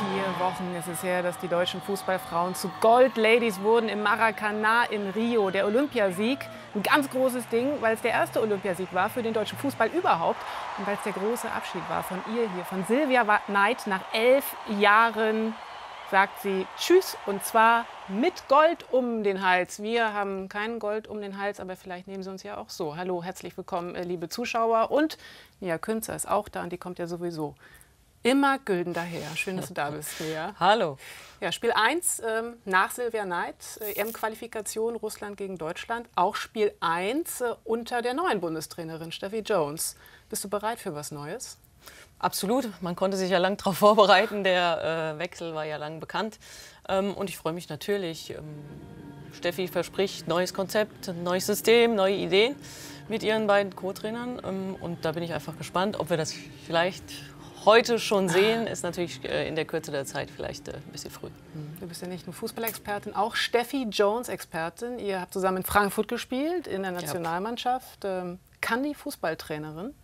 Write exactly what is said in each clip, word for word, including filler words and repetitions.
Vier Wochen ist es her, dass die deutschen Fußballfrauen zu Gold-Ladies wurden im Maracanã in Rio. Der Olympiasieg, ein ganz großes Ding, weil es der erste Olympiasieg war für den deutschen Fußball überhaupt. Und weil es der große Abschied war von ihr hier, von Silvia Neid. Nach elf Jahren sagt sie Tschüss, und zwar mit Gold um den Hals. Wir haben kein Gold um den Hals, aber vielleicht nehmen Sie uns ja auch so. Hallo, herzlich willkommen, liebe Zuschauer. Und Nia Künzer ist auch da, und die kommt ja sowieso immer gülden daher. Schön, dass du da bist, Nia. Hallo. Ja, Spiel eins ähm, nach Silvia Neid, äh, E M-Qualifikation Russland gegen Deutschland. Auch Spiel eins äh, unter der neuen Bundestrainerin Steffi Jones. Bist du bereit für was Neues? Absolut. Man konnte sich ja lang darauf vorbereiten. Der äh, Wechsel war ja lang bekannt. Ähm, und ich freue mich natürlich. Ähm, Steffi verspricht neues Konzept, neues System, neue Ideen mit ihren beiden Co-Trainern. Ähm, und da bin ich einfach gespannt, ob wir das vielleicht heute schon sehen. Ist natürlich äh, in der Kürze der Zeit vielleicht äh, ein bisschen früh. Du bist ja nicht nur Fußballexpertin, auch Steffi Jones Expertin. Ihr habt zusammen in Frankfurt gespielt, in der Nationalmannschaft. Ähm, kann die Fußballtrainerin?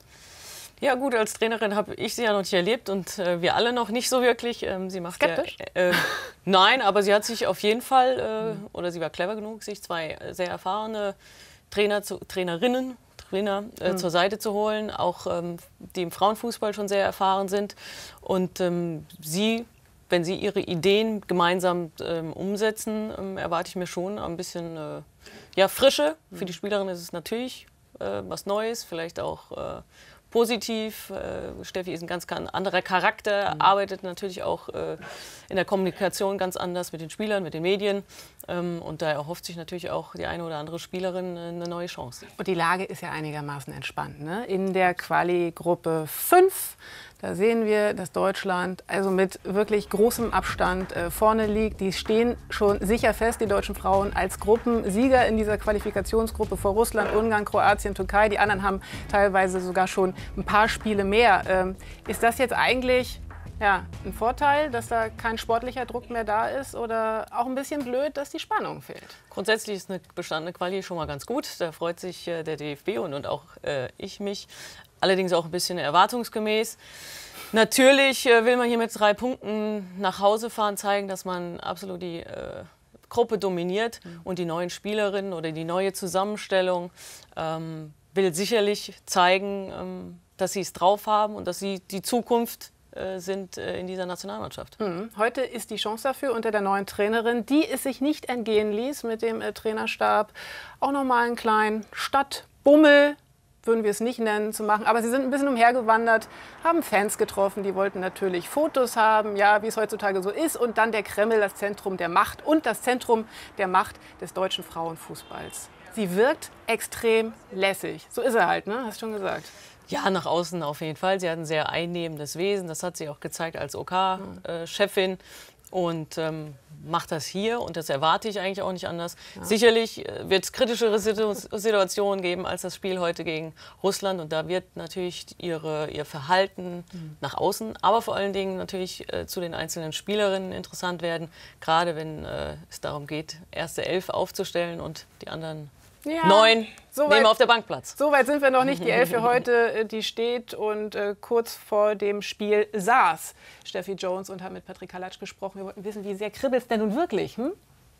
Ja gut, als Trainerin habe ich sie ja noch nicht erlebt, und äh, wir alle noch nicht so wirklich. Ähm, sie macht Skeptisch? Ja, äh, nein, aber sie hat sich auf jeden Fall, äh, oder sie war clever genug, sich zwei sehr erfahrene Trainer zu, Trainerinnen Trainer, äh, mhm. zur Seite zu holen, auch ähm, die im Frauenfußball schon sehr erfahren sind. Und ähm, sie, wenn sie ihre Ideen gemeinsam ähm, umsetzen, ähm, erwarte ich mir schon ein bisschen äh, ja, Frische. Mhm. Für die Spielerin ist es natürlich äh, was Neues, vielleicht auch äh, positiv. Äh, Steffi ist ein ganz anderer Charakter, mhm. arbeitet natürlich auch äh, in der Kommunikation ganz anders mit den Spielern, mit den Medien. Ähm, und da erhofft sich natürlich auch die eine oder andere Spielerin äh, eine neue Chance. Und die Lage ist ja einigermaßen entspannt, ne? In der Quali-Gruppe fünf, da sehen wir, dass Deutschland also mit wirklich großem Abstand äh, vorne liegt. Die stehen schon sicher fest, die deutschen Frauen, als Gruppensieger in dieser Qualifikationsgruppe vor Russland, Ungarn, Kroatien, Türkei. Die anderen haben teilweise sogar schon ein paar Spiele mehr. Ähm, ist das jetzt eigentlich ja, ein Vorteil, dass da kein sportlicher Druck mehr da ist, oder auch ein bisschen blöd, dass die Spannung fehlt? Grundsätzlich ist eine bestandene Quali schon mal ganz gut. Da freut sich äh, der D F B und, und auch äh, ich mich. Allerdings auch ein bisschen erwartungsgemäß. Natürlich äh, will man hier mit drei Punkten nach Hause fahren, zeigen, dass man absolut die äh, Gruppe dominiert. Mhm. Und die neuen Spielerinnen oder die neue Zusammenstellung ähm, will sicherlich zeigen, ähm, dass sie es drauf haben und dass sie die Zukunft sind in dieser Nationalmannschaft. Mhm. Heute ist die Chance dafür unter der neuen Trainerin, die es sich nicht entgehen ließ, mit dem äh, Trainerstab auch noch mal einen kleinen Stadtbummel, würden wir es nicht nennen, zu machen. Aber sie sind ein bisschen umhergewandert, haben Fans getroffen, die wollten natürlich Fotos haben, ja, wie es heutzutage so ist. Und dann der Kreml, das Zentrum der Macht und das Zentrum der Macht des deutschen Frauenfußballs. Sie wirkt extrem lässig. So ist er halt, ne? Hast du schon gesagt. Ja, nach außen auf jeden Fall. Sie hat ein sehr einnehmendes Wesen. Das hat sie auch gezeigt als O K-Chefin. Und ähm, macht das hier. Und das erwarte ich eigentlich auch nicht anders. Ja. Sicherlich wird es kritischere Situ Situationen geben als das Spiel heute gegen Russland. Und da wird natürlich ihre, ihr Verhalten mhm. nach außen, aber vor allen Dingen natürlich äh, zu den einzelnen Spielerinnen interessant werden. Gerade wenn äh, es darum geht, erste Elf aufzustellen und die anderen Ja, neun so nehmen wir auf der Bank Platz. So weit sind wir noch nicht. Die Elf für heute, die steht, und äh, kurz vor dem Spiel saß Steffi Jones und hat mit Patrick Halatsch gesprochen. Wir wollten wissen, wie sehr kribbelt es denn nun wirklich? Hm?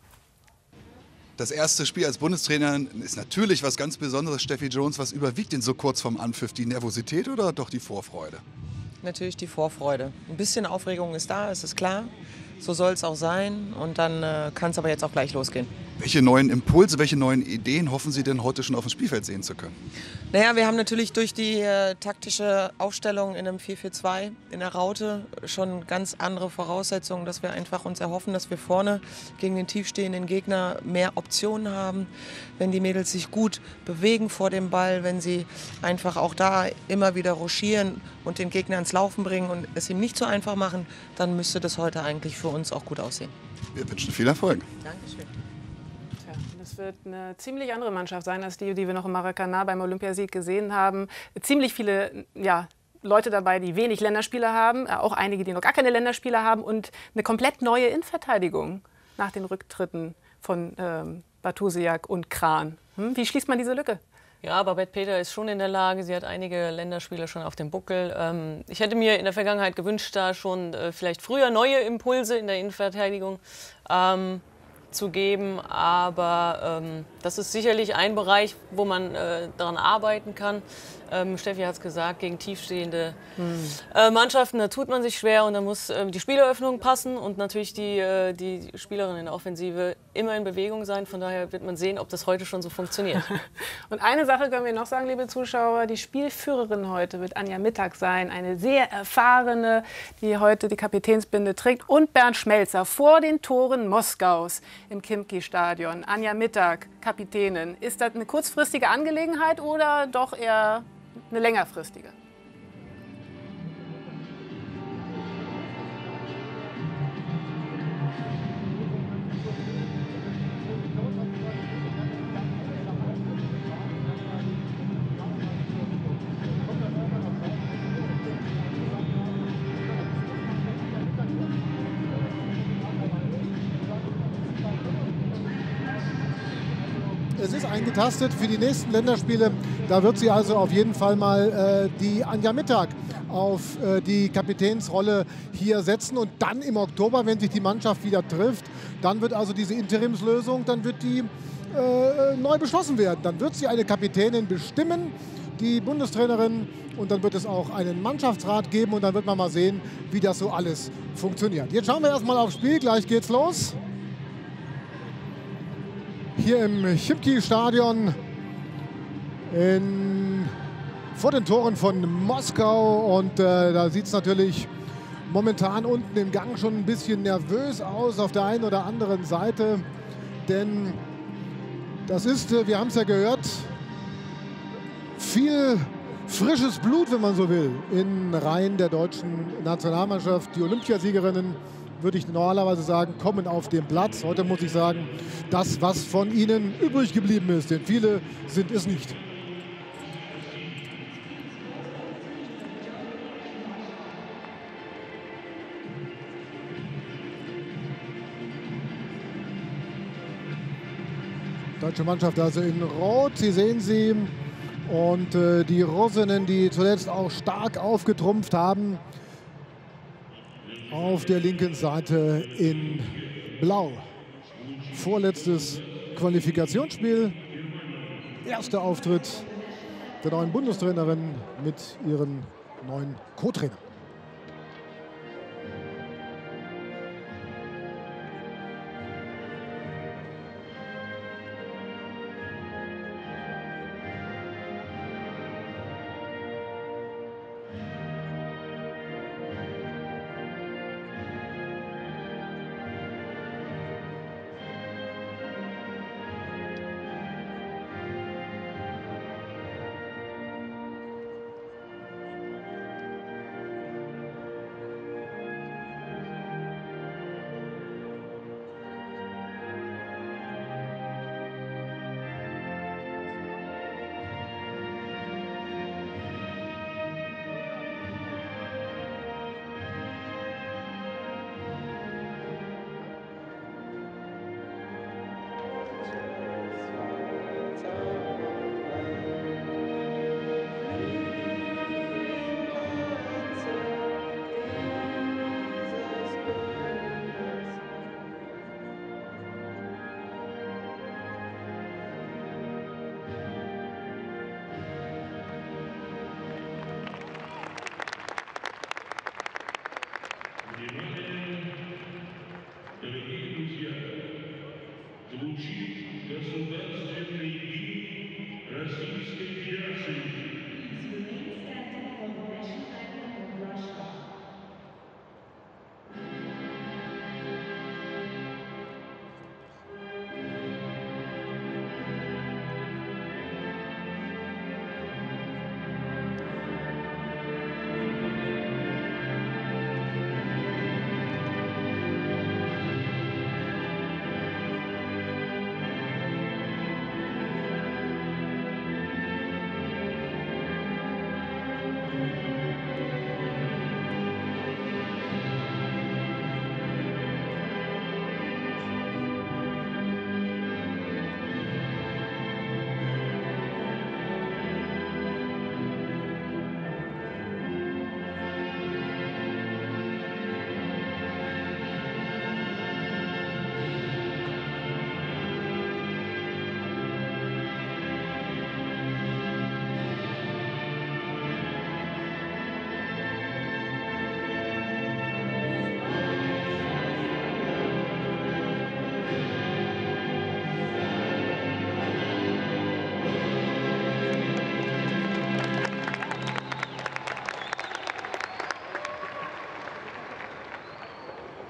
Das erste Spiel als Bundestrainerin ist natürlich was ganz Besonderes. Steffi Jones, was überwiegt denn so kurz vorm Anpfiff? Die Nervosität oder doch die Vorfreude? Natürlich die Vorfreude. Ein bisschen Aufregung ist da, ist es klar. So soll es auch sein. Und dann äh, kann es aber jetzt auch gleich losgehen. Welche neuen Impulse, welche neuen Ideen hoffen Sie denn heute schon auf dem Spielfeld sehen zu können? Naja, wir haben natürlich durch die äh, taktische Aufstellung in einem vier vier zwei in der Raute schon ganz andere Voraussetzungen, dass wir einfach uns erhoffen, dass wir vorne gegen den tiefstehenden Gegner mehr Optionen haben. Wenn die Mädels sich gut bewegen vor dem Ball, wenn sie einfach auch da immer wieder ruschieren und den Gegner ins Laufen bringen und es ihm nicht so einfach machen, dann müsste das heute eigentlich für uns auch gut aussehen. Wir wünschen viel Erfolg. Dankeschön. Es wird eine ziemlich andere Mannschaft sein als die, die wir noch im Maracanã beim Olympiasieg gesehen haben. Ziemlich viele ja, Leute dabei, die wenig Länderspiele haben, auch einige, die noch gar keine Länderspiele haben, und eine komplett neue Innenverteidigung nach den Rücktritten von ähm, Bartosiak und Kran. Hm? Wie schließt man diese Lücke? Ja, Babette Peter ist schon in der Lage. Sie hat einige Länderspiele schon auf dem Buckel. Ähm, ich hätte mir in der Vergangenheit gewünscht, da schon äh, vielleicht früher neue Impulse in der Innenverteidigung ähm, zu geben. Aber ähm, das ist sicherlich ein Bereich, wo man äh, daran arbeiten kann. Ähm, Steffi hat es gesagt, gegen tiefstehende hm. äh, Mannschaften, da tut man sich schwer und da muss äh, die Spieleröffnung passen und natürlich die, äh, die Spielerin in der Offensive immer in Bewegung sein. Von daher wird man sehen, ob das heute schon so funktioniert. Und eine Sache können wir noch sagen, liebe Zuschauer, die Spielführerin heute wird Anja Mittag sein, eine sehr erfahrene, die heute die Kapitänsbinde trägt, und Bernd Schmelzer vor den Toren Moskaus im Khimki-Stadion. Anja Mittag, Kapitänin. Ist das eine kurzfristige Angelegenheit oder doch eher eine längerfristige? Es ist eingetastet für die nächsten Länderspiele. Da wird sie also auf jeden Fall mal äh, die Anja Mittag auf äh, die Kapitänsrolle hier setzen. Und dann im Oktober, wenn sich die Mannschaft wieder trifft, dann wird also diese Interimslösung, dann wird die äh, neu beschlossen werden. Dann wird sie eine Kapitänin bestimmen, die Bundestrainerin. Und dann wird es auch einen Mannschaftsrat geben. Und dann wird man mal sehen, wie das so alles funktioniert. Jetzt schauen wir erstmal aufs Spiel. Gleich geht's los. Hier im Khimki-Stadion vor den Toren von Moskau. Und äh, da sieht es natürlich momentan unten im Gang schon ein bisschen nervös aus auf der einen oder anderen Seite. Denn das ist, äh, wir haben es ja gehört, viel frisches Blut, wenn man so will, in Reihen der deutschen Nationalmannschaft. Die Olympiasiegerinnen, würde ich normalerweise sagen, kommen auf den Platz. Heute muss ich sagen, das, was von ihnen übrig geblieben ist, denn viele sind es nicht. Deutsche Mannschaft also in Rot, Sie sehen sie. Und äh, die Russinnen, die zuletzt auch stark aufgetrumpft haben, auf der linken Seite in Blau. Vorletztes Qualifikationsspiel. Erster Auftritt der neuen Bundestrainerin mit ihren neuen Co-Trainern.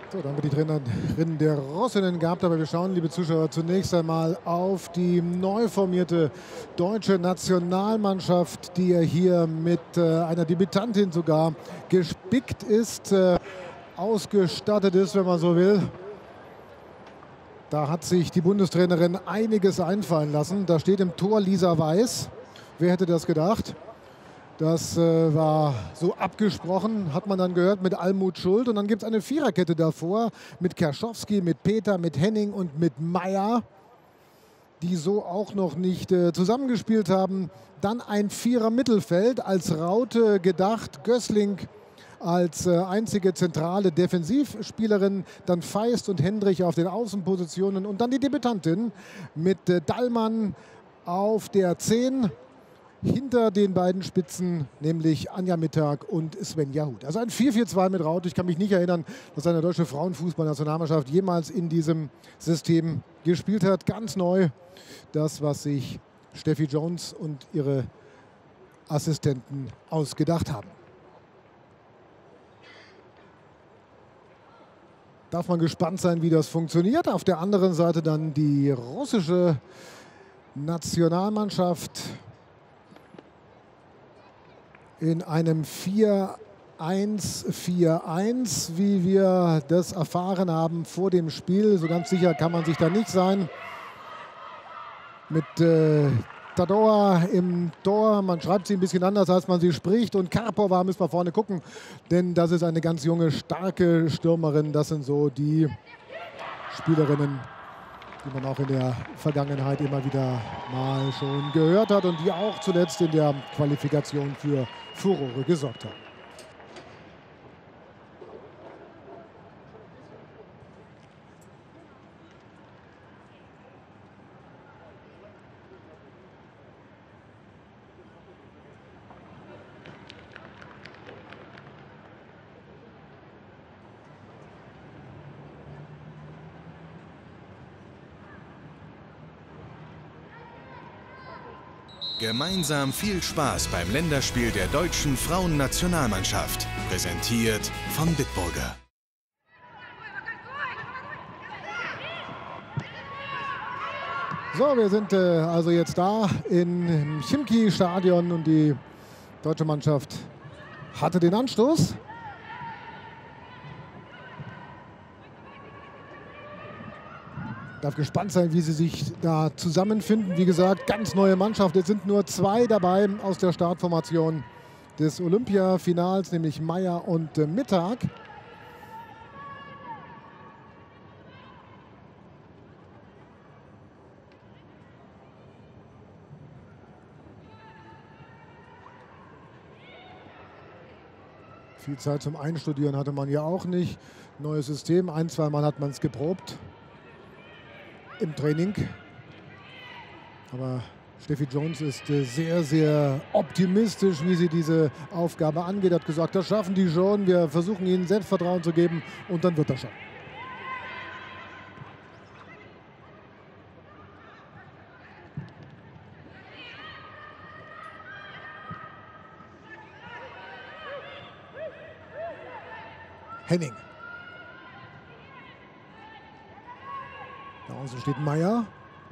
So, dann wird die Trainerin der Russinnen gehabt, aber wir schauen, liebe Zuschauer, zunächst einmal auf die neu formierte deutsche Nationalmannschaft, die ja hier mit äh, einer Debütantin sogar gespickt ist, äh, ausgestattet ist, wenn man so will. Da hat sich die Bundestrainerin einiges einfallen lassen. Da steht im Tor Lisa Weiß. Wer hätte das gedacht? Das äh, war so abgesprochen, hat man dann gehört, mit Almut Schuld. Und dann gibt es eine Viererkette davor mit Kerschowski, mit Peter, mit Henning und mit Meyer, die so auch noch nicht äh, zusammengespielt haben. Dann ein Vierer-Mittelfeld als Raute gedacht, Gößling als äh, einzige zentrale Defensivspielerin, dann Feist und Hendrich auf den Außenpositionen und dann die Debütantin mit äh, Dallmann auf der zehn. Hinter den beiden Spitzen, nämlich Anja Mittag und Svenja Huth. Also ein vier vier zwei mit Raute. Ich kann mich nicht erinnern, dass eine deutsche Frauenfußballnationalmannschaft jemals in diesem System gespielt hat. Ganz neu, das, was sich Steffi Jones und ihre Assistenten ausgedacht haben. Darf man gespannt sein, wie das funktioniert. Auf der anderen Seite dann die russische Nationalmannschaft in einem vier eins vier eins, wie wir das erfahren haben vor dem Spiel. So ganz sicher kann man sich da nicht sein. Mit äh, Tador im Tor. Man schreibt sie ein bisschen anders, als man sie spricht. Und Karpova müssen wir vorne gucken, denn das ist eine ganz junge, starke Stürmerin. Das sind so die Spielerinnen, die man auch in der Vergangenheit immer wieder mal schon gehört hat und die auch zuletzt in der Qualifikation für Furore gesorgt haben. Gemeinsam viel Spaß beim Länderspiel der deutschen Frauennationalmannschaft. Präsentiert von Bitburger. So, wir sind äh, also jetzt da im Chimki-Stadion und die deutsche Mannschaft hatte den Anstoß. Darf gespannt sein, wie sie sich da zusammenfinden. Wie gesagt, ganz neue Mannschaft. Es sind nur zwei dabei aus der Startformation des Olympiafinals, nämlich Meyer und äh, Mittag. Viel Zeit zum Einstudieren hatte man ja auch nicht. Neues System, ein, zweimal hat man es geprobt im Training. Aber Steffi Jones ist sehr, sehr optimistisch, wie sie diese Aufgabe angeht. Hat gesagt, das schaffen die schon. Wir versuchen ihnen Selbstvertrauen zu geben und dann wird das schon. Henning. Da außen steht Meyer.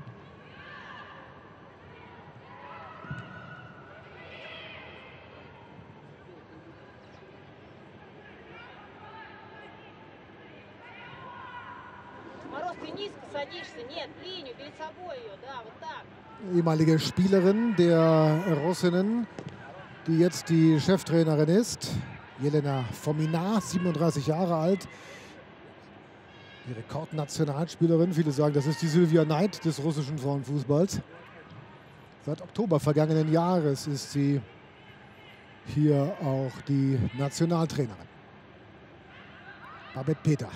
Ehemalige Spielerin der Russinnen, die jetzt die Cheftrainerin ist. Jelena Fomina, siebenunddreißig Jahre alt. Die Rekordnationalspielerin. Viele sagen, das ist die Sylvia Knight des russischen Frauenfußballs. Seit Oktober vergangenen Jahres ist sie hier auch die Nationaltrainerin. Babette Peter.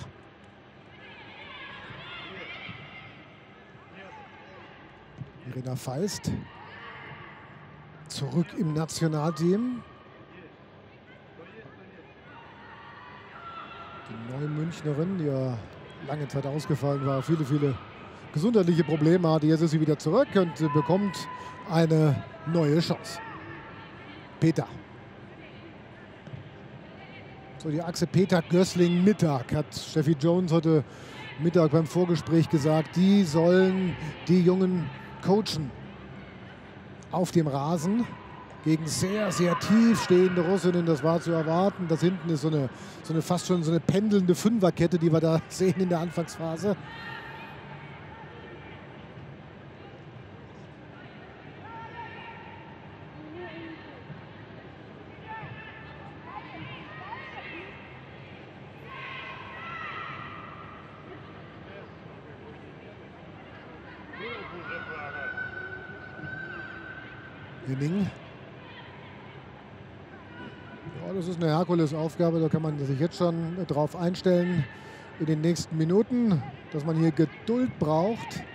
Irina Feist. Zurück im Nationalteam. Die neue Münchnerin, die ja lange Zeit ausgefallen war, viele, viele gesundheitliche Probleme hatte. Jetzt ist sie wieder zurück und bekommt eine neue Chance. Peter. So die Achse Peter-Gößling-Mittag, hat Steffi Jones heute Mittag beim Vorgespräch gesagt. Die sollen die Jungen coachen auf dem Rasen gegen sehr, sehr tief stehende Russinnen. Das war zu erwarten. Das hinten ist so eine, so eine fast schon so eine pendelnde Fünferkette, die wir da sehen in der Anfangsphase. Henning. Ja, das ist eine Herkulesaufgabe, da kann man sich jetzt schon drauf einstellen in den nächsten Minuten, dass man hier Geduld braucht.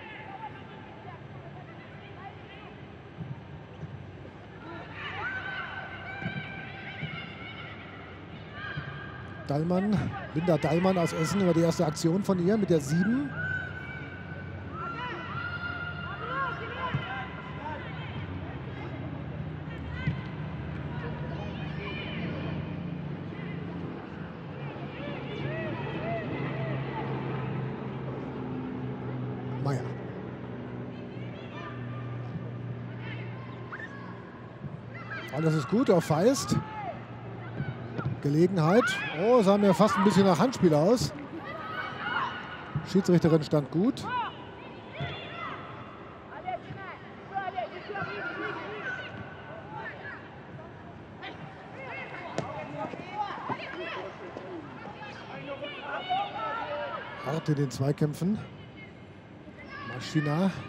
Dallmann, Linda Dallmann aus Essen über die erste Aktion von ihr mit der sieben. Meier. Alles ist gut auf Feist. Gelegenheit. Oh, sah mir fast ein bisschen nach Handspiel aus. Schiedsrichterin stand gut. Hart in den Zweikämpfen. Maschina.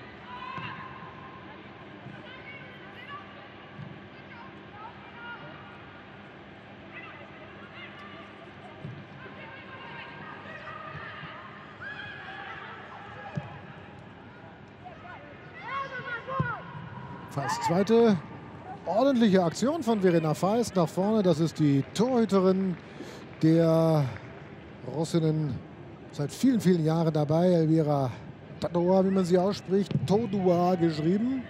Fast zweite ordentliche Aktion von Verena Feist nach vorne. Das ist die Torhüterin der Russinnen seit vielen, vielen Jahren dabei. Elvira Todua, wie man sie ausspricht. Todua geschrieben.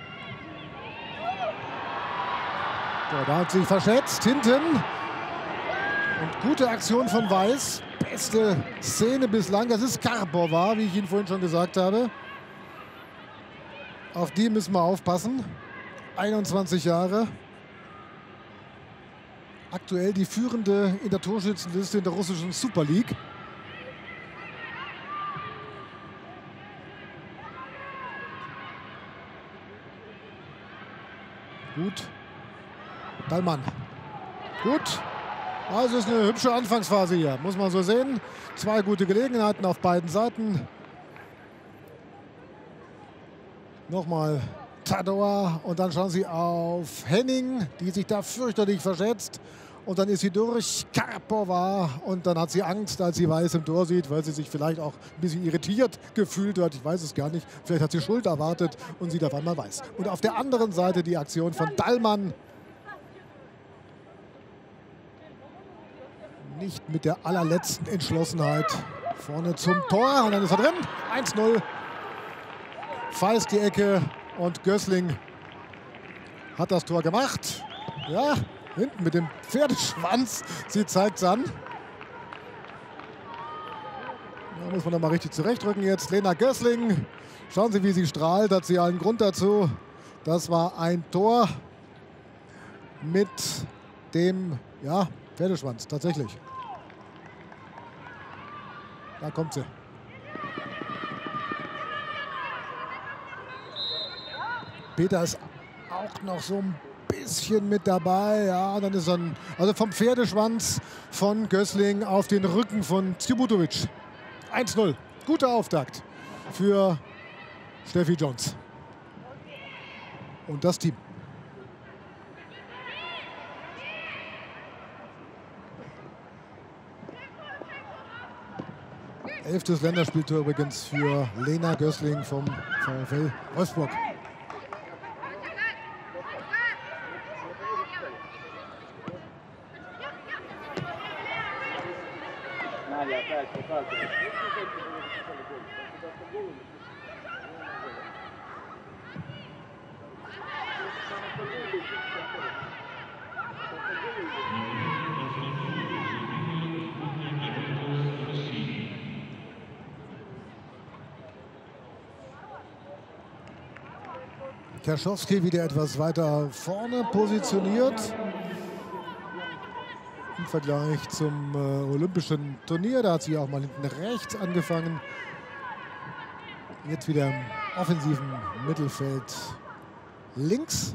So, da hat sich verschätzt hinten. Und gute Aktion von Weiß. Beste Szene bislang. Das ist Karpova, wie ich Ihnen vorhin schon gesagt habe. Auf die müssen wir aufpassen. einundzwanzig Jahre. Aktuell die führende in der Torschützenliste in der russischen Super League. Gut. Dallmann. Gut. Also ist eine hübsche Anfangsphase hier, muss man so sehen. Zwei gute Gelegenheiten auf beiden Seiten. Nochmal Todua und dann schauen Sie auf Henning, die sich da fürchterlich verschätzt. Und dann ist sie durch, Karpova, und dann hat sie Angst, als sie Weiß im Tor sieht, weil sie sich vielleicht auch ein bisschen irritiert gefühlt hat. Ich weiß es gar nicht. Vielleicht hat sie Schuld erwartet und sieht auf einmal Weiß. Und auf der anderen Seite die Aktion von Dallmann. Nicht mit der allerletzten Entschlossenheit. Vorne zum Tor und dann ist er drin. eins null. Feist die Ecke und Gößling hat das Tor gemacht. Ja, hinten mit dem Pferdeschwanz. Sie zeigt es an. Da muss man noch mal richtig zurechtrücken jetzt. Lena Gößling. Schauen Sie, wie sie strahlt. Hat sie allen Grund dazu. Das war ein Tor mit dem ja, Pferdeschwanz. Tatsächlich. Da kommt sie. Peter ist auch noch so ein bisschen mit dabei. Ja, dann ist er ein, also vom Pferdeschwanz von Gößling auf den Rücken von Cibutovic. eins null. Guter Auftakt für Steffi Jones. Und das Team. Elftes Länderspieltor übrigens für Lena Gößling vom VfL Wolfsburg. Kerschowski wieder etwas weiter vorne positioniert. Im Vergleich zum äh, olympischen Turnier. Da hat sie auch mal hinten rechts angefangen. Jetzt wieder im offensiven Mittelfeld links.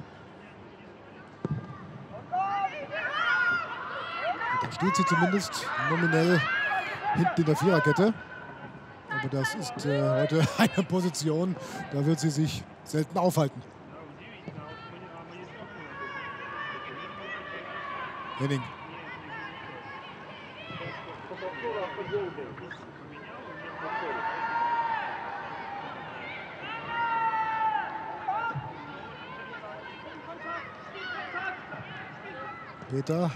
Und da steht sie zumindest nominell hinten in der Viererkette. Aber das ist äh, heute eine Position, da wird sie sich selten aufhalten. Henning. Peter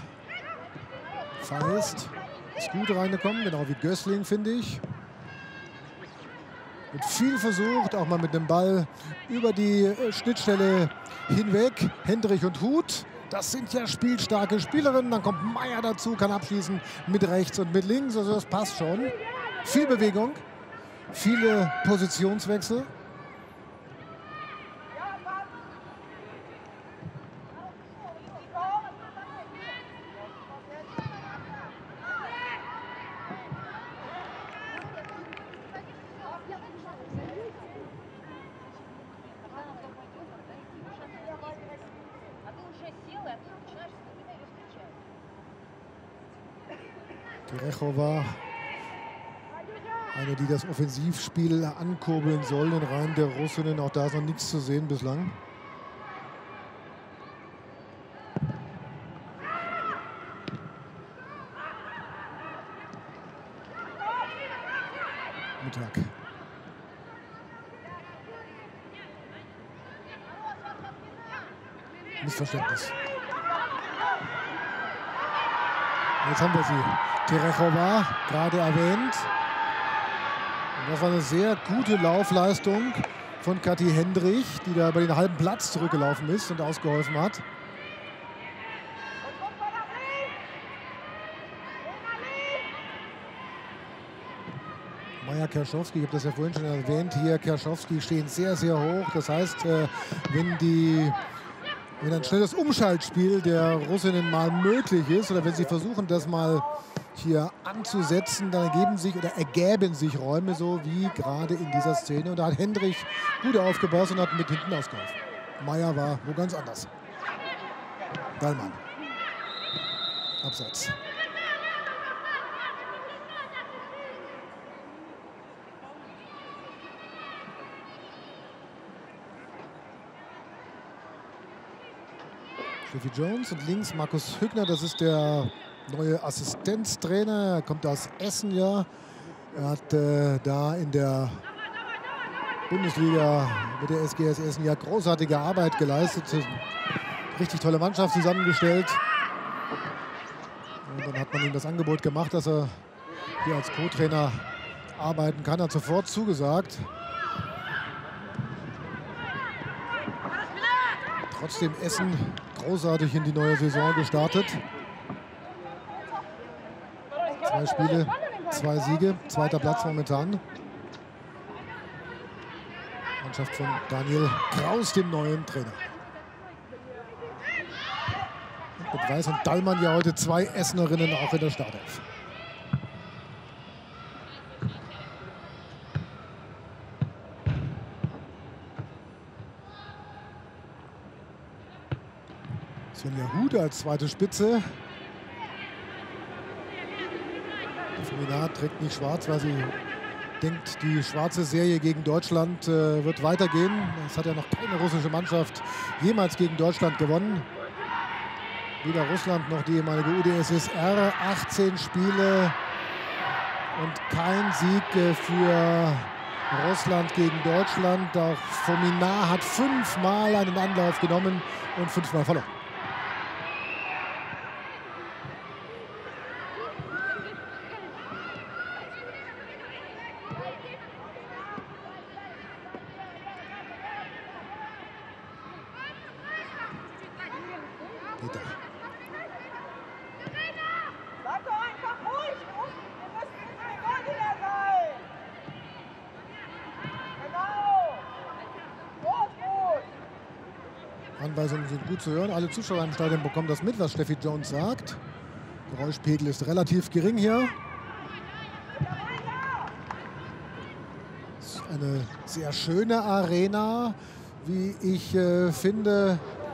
Feist ist gut reingekommen, genau wie Gößling, finde ich. Mit viel versucht, auch mal mit dem Ball über die Schnittstelle hinweg. Hendrich und Huth, das sind ja spielstarke Spielerinnen. Dann kommt Meier dazu, kann abschließen mit rechts und mit links. Also das passt schon. Viel Bewegung, viele Positionswechsel. Terechova, eine, die das Offensivspiel ankurbeln soll in Reihen der Russinnen. Auch da ist noch nichts zu sehen bislang. Mittag. Missverständnis. Jetzt haben wir sie. Terechova, gerade erwähnt. Und das war eine sehr gute Laufleistung von Kathi Hendrich, die da über den halben Platz zurückgelaufen ist und ausgeholfen hat. Meier, Kerschowski, ich habe das ja vorhin schon erwähnt, hier Kerschowski stehen sehr, sehr hoch. Das heißt, wenn die Wenn ein schnelles Umschaltspiel der Russinnen mal möglich ist oder wenn sie versuchen, das mal hier anzusetzen, dann ergeben sich oder ergäben sich Räume, so wie gerade in dieser Szene. Und da hat Hendrich gut aufgepasst und hat mit hinten ausgeholfen. Meier war wo ganz anders. Dallmann. Abseits. Steffi Jones und links Markus Hügner, das ist der neue Assistenztrainer. Er kommt aus Essen, ja. Er hat äh, da in der Bundesliga mit der S G S Essen ja großartige Arbeit geleistet. Richtig tolle Mannschaft zusammengestellt. Und dann hat man ihm das Angebot gemacht, dass er hier als Co-Trainer arbeiten kann. Er hat sofort zugesagt. Trotzdem Essen großartig in die neue Saison gestartet. Zwei Spiele, zwei Siege, zweiter Platz momentan. Mannschaft von Daniel Kraus, dem neuen Trainer. Und mit Weiß und Dallmann ja heute zwei Essenerinnen auch in der Startelf. Svenja Huth als zweite Spitze. Die Feminat trägt nicht schwarz, weil sie denkt, die schwarze Serie gegen Deutschland äh, wird weitergehen. Es hat ja noch keine russische Mannschaft jemals gegen Deutschland gewonnen. Weder Russland noch die ehemalige U d S S R. achtzehn Spiele und kein Sieg äh, für Russland gegen Deutschland. Auch Feminat hat fünfmal einen Anlauf genommen und fünfmal verloren. Anweisungen sind gut zu hören. Alle Zuschauer im Stadion bekommen das mit, was Steffi Jones sagt. Geräuschpegel ist relativ gering hier. Es ist eine sehr schöne Arena, wie ich äh, finde.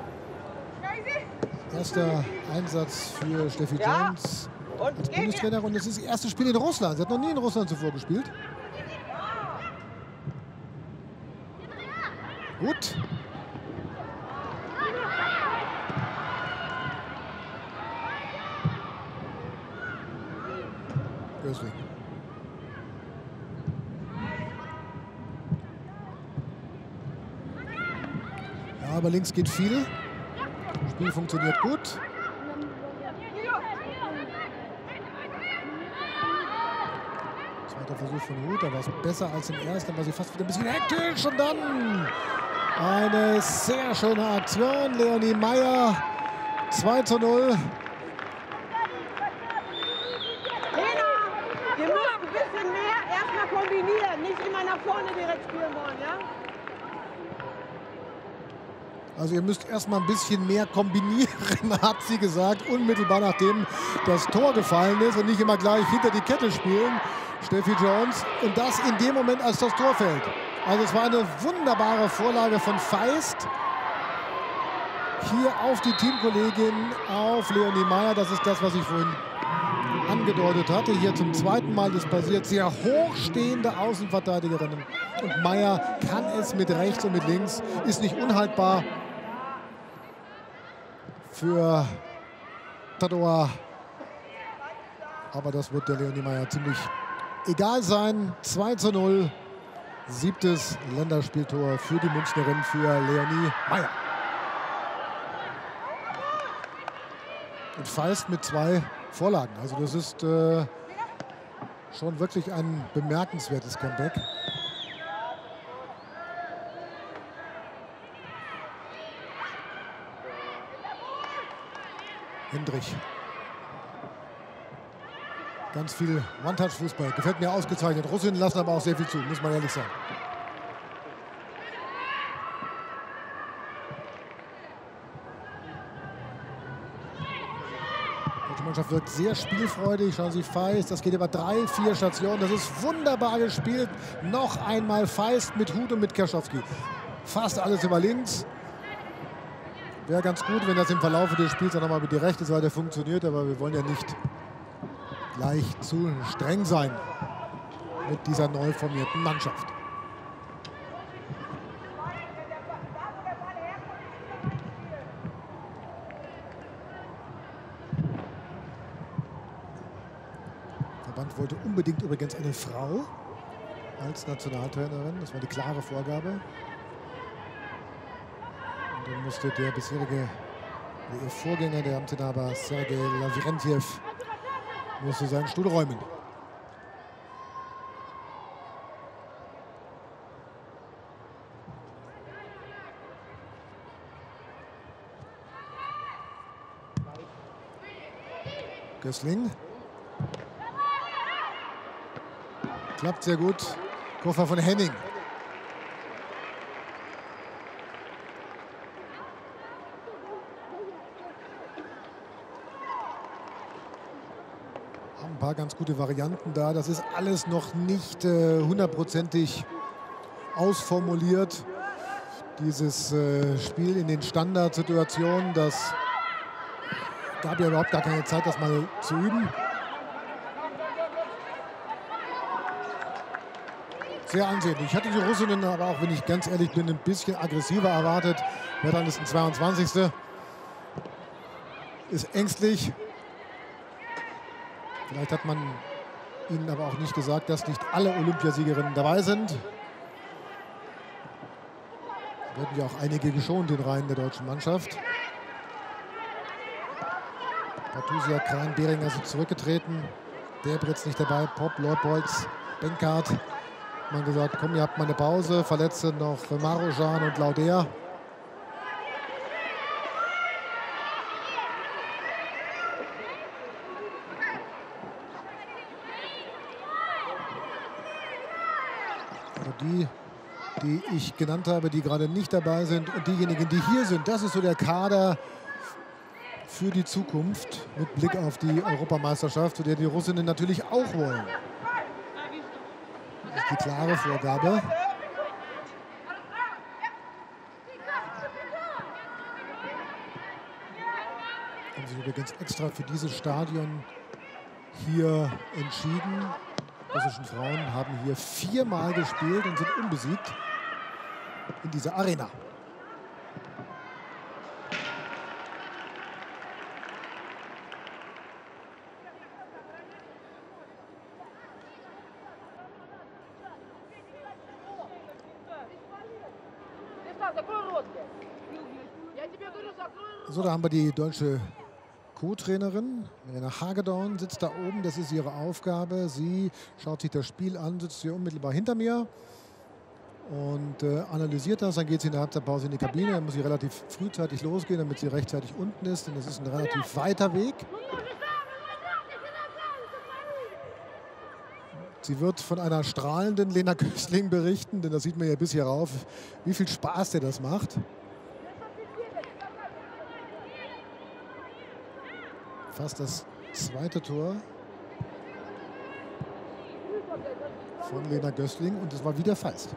Erster Einsatz für Steffi Jones als Bundestrainerin. Und es ist das erste Spiel in Russland. Sie hat noch nie in Russland zuvor gespielt. Gut. Deswegen. Ja, aber links geht viel. Das Spiel funktioniert gut. Zweiter Versuch von Huth, da war es besser als im ersten, da war sie fast wieder ein bisschen hektisch. Und dann eine sehr schöne Aktion. Leonie Meyer, zwei zu null. Ihr müsst ein bisschen mehr erstmal kombinieren, nicht immer nach vorne direkt spielen wollen, ja? Also ihr müsst erstmal ein bisschen mehr kombinieren, hat sie gesagt, unmittelbar nachdem das Tor gefallen ist und nicht immer gleich hinter die Kette spielen, Steffi Jones. Und das in dem Moment, als das Tor fällt. Also es war eine wunderbare Vorlage von Feist. Hier auf die Teamkollegin, auf Leonie Meyer. Das ist das, was ich vorhin angedeutet hatte. Hier zum zweiten Mal das passiert. Sehr hochstehende Außenverteidigerinnen. Und Meyer kann es mit rechts und mit links. Ist nicht unhaltbar für Tadua. Aber das wird der Leonie Meyer ziemlich egal sein. zwei zu null. Siebtes Länderspieltor für die Münchnerin, für Leonie Meyer. Und Feist mit zwei Vorlagen. Also das ist äh, schon wirklich ein bemerkenswertes Comeback. Hendrich. Ganz viel One-Touch-Fußball. Gefällt mir ausgezeichnet. Russinnen lassen aber auch sehr viel zu, muss man ehrlich sagen. Die Mannschaft wirkt sehr spielfreudig. Schauen Sie, Feist, das geht über drei, vier Stationen. Das ist wunderbar gespielt. Noch einmal Feist mit Huth und mit Kerschowski. Fast alles über links. Wäre ganz gut, wenn das im Verlauf des Spiels dann nochmal mit die rechte Seite funktioniert. Aber wir wollen ja nicht gleich zu streng sein mit dieser neu formierten Mannschaft. Der Verband wollte unbedingt übrigens eine Frau als Nationaltrainerin. Das war die klare Vorgabe. Und dann musste der bisherige, der Vorgänger, der Amtsinhaber Sergei Lavrentjew, musste seinen Stuhl räumen. Gößling. Klappt sehr gut. Koffer von Henning. Ein paar ganz gute Varianten da. Das ist alles noch nicht äh, hundertprozentig ausformuliert. Dieses äh, Spiel in den Standardsituationen, das gab ja überhaupt gar keine Zeit, das mal zu üben. Sehr ansehnlich. Ich hatte die Russinnen aber auch, wenn ich ganz ehrlich bin, ein bisschen aggressiver erwartet. Dann ist ein zweiundzwanzigste Ist ängstlich. Vielleicht hat man ihnen aber auch nicht gesagt, dass nicht alle Olympiasiegerinnen dabei sind. Es werden ja auch einige geschont in Reihen der deutschen Mannschaft. Bartusia, Kran, Behringer sind zurückgetreten. Derbritz nicht dabei, Popp, Leupolz, Benkart. Man gesagt, komm, ihr habt mal eine Pause. Verletzte noch Marojan und Lauder. Aber die die ich genannt habe, die gerade nicht dabei sind und diejenigen, die hier sind. Das ist so der Kader für die Zukunft mit Blick auf die Europameisterschaft, zu der die Russinnen natürlich auch wollen. Das ist die klare Vorgabe. Haben sich übrigens extra für dieses Stadion hier entschieden. Die russischen Frauen haben hier viermal gespielt und sind unbesiegt in dieser Arena. So, da haben wir die deutsche Co-Trainerin. Verena Hagedorn sitzt da oben, das ist ihre Aufgabe. Sie schaut sich das Spiel an, sitzt hier unmittelbar hinter mir und äh, analysiert das. Dann geht sie in der Halbzeitpause in die Kabine. Dann muss sie relativ frühzeitig losgehen, damit sie rechtzeitig unten ist, denn es ist ein relativ weiter Weg. Sie wird von einer strahlenden Lena Gößling berichten, denn das sieht man ja bis hier rauf, wie viel Spaß der das macht. Fast das zweite Tor von Lena Gößling und es war wieder Feist.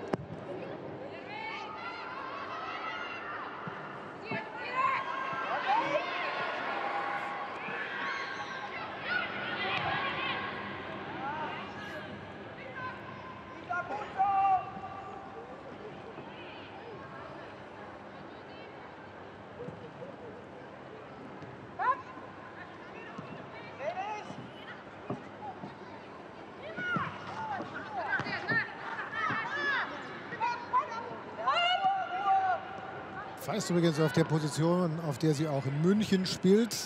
Feist übrigens auf der Position, auf der sie auch in München spielt.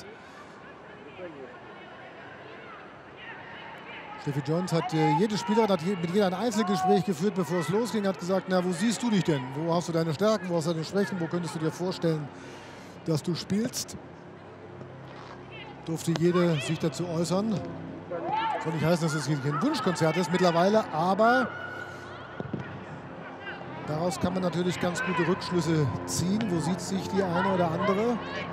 Steffi Jones hat äh, jede Spielerin hat je, mit jeder ein Einzelgespräch geführt, bevor es losging, hat gesagt, na, wo siehst du dich denn? Wo hast du deine Stärken, wo hast du deine Schwächen, wo könntest du dir vorstellen, dass du spielst? Durfte jede sich dazu äußern. Soll nicht heißen, dass es ein Wunschkonzert ist mittlerweile, aber daraus kann man natürlich ganz gute Rückschlüsse ziehen. Wo sieht sich die eine oder andere?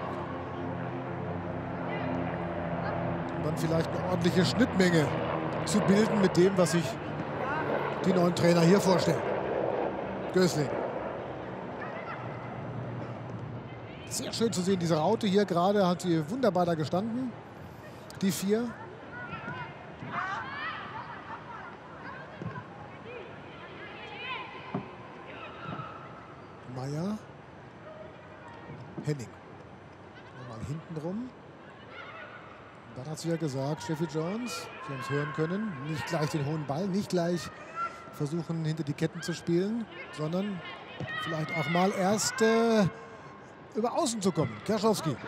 Und dann vielleicht eine ordentliche Schnittmenge zu bilden mit dem, was sich die neuen Trainer hier vorstellen. Gößling. Sehr schön zu sehen, diese Raute hier gerade hat sie wunderbar da gestanden. Die vier. Meier, Henning. Nochmal hinten rum. Und dann hat sie ja gesagt, Steffi Jones, Sie haben es hören können, nicht gleich den hohen Ball, nicht gleich versuchen, hinter die Ketten zu spielen, sondern vielleicht auch mal erst äh, über außen zu kommen. Kerschowski.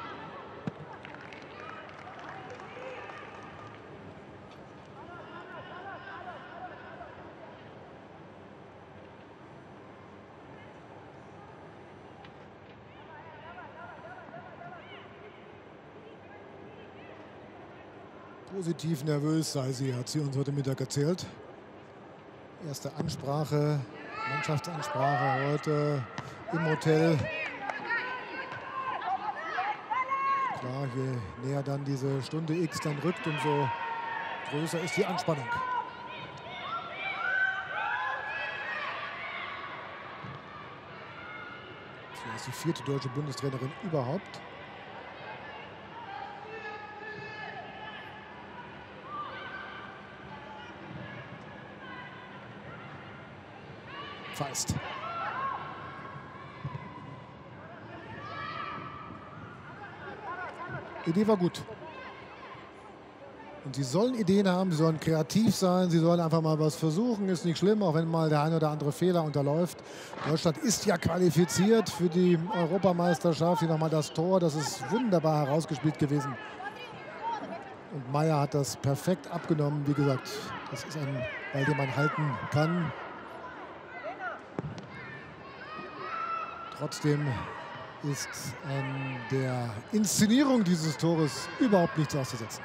Positiv nervös sei sie, hat sie uns heute Mittag erzählt. Erste Ansprache, Mannschaftsansprache heute im Hotel. Klar, je näher dann diese Stunde X dann rückt, umso größer ist die Anspannung. Sie ist die vierte deutsche Bundestrainerin überhaupt. Feist. Idee war gut. Und sie sollen Ideen haben, sie sollen kreativ sein, sie sollen einfach mal was versuchen, ist nicht schlimm, auch wenn mal der ein oder andere Fehler unterläuft. Deutschland ist ja qualifiziert für die Europameisterschaft. Hier nochmal das Tor, das ist wunderbar herausgespielt gewesen. Und Meier hat das perfekt abgenommen. Wie gesagt, das ist ein Ball, den man halten kann. Trotzdem ist an der Inszenierung dieses Tores überhaupt nichts auszusetzen.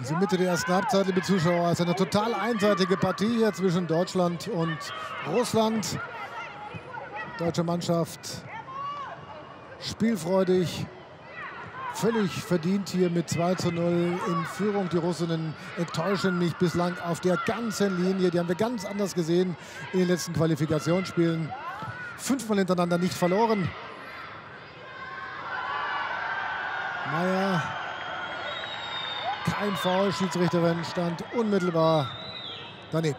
Diese Mitte der ersten Halbzeit, liebe Zuschauer, ist eine total einseitige Partie hier zwischen Deutschland und Russland. Deutsche Mannschaft spielfreudig, völlig verdient hier mit zwei zu null in Führung. Die Russinnen enttäuschen mich bislang auf der ganzen Linie. Die haben wir ganz anders gesehen in den letzten Qualifikationsspielen. Fünfmal hintereinander nicht verloren. Meier, kein Foul, Schiedsrichterin stand unmittelbar daneben.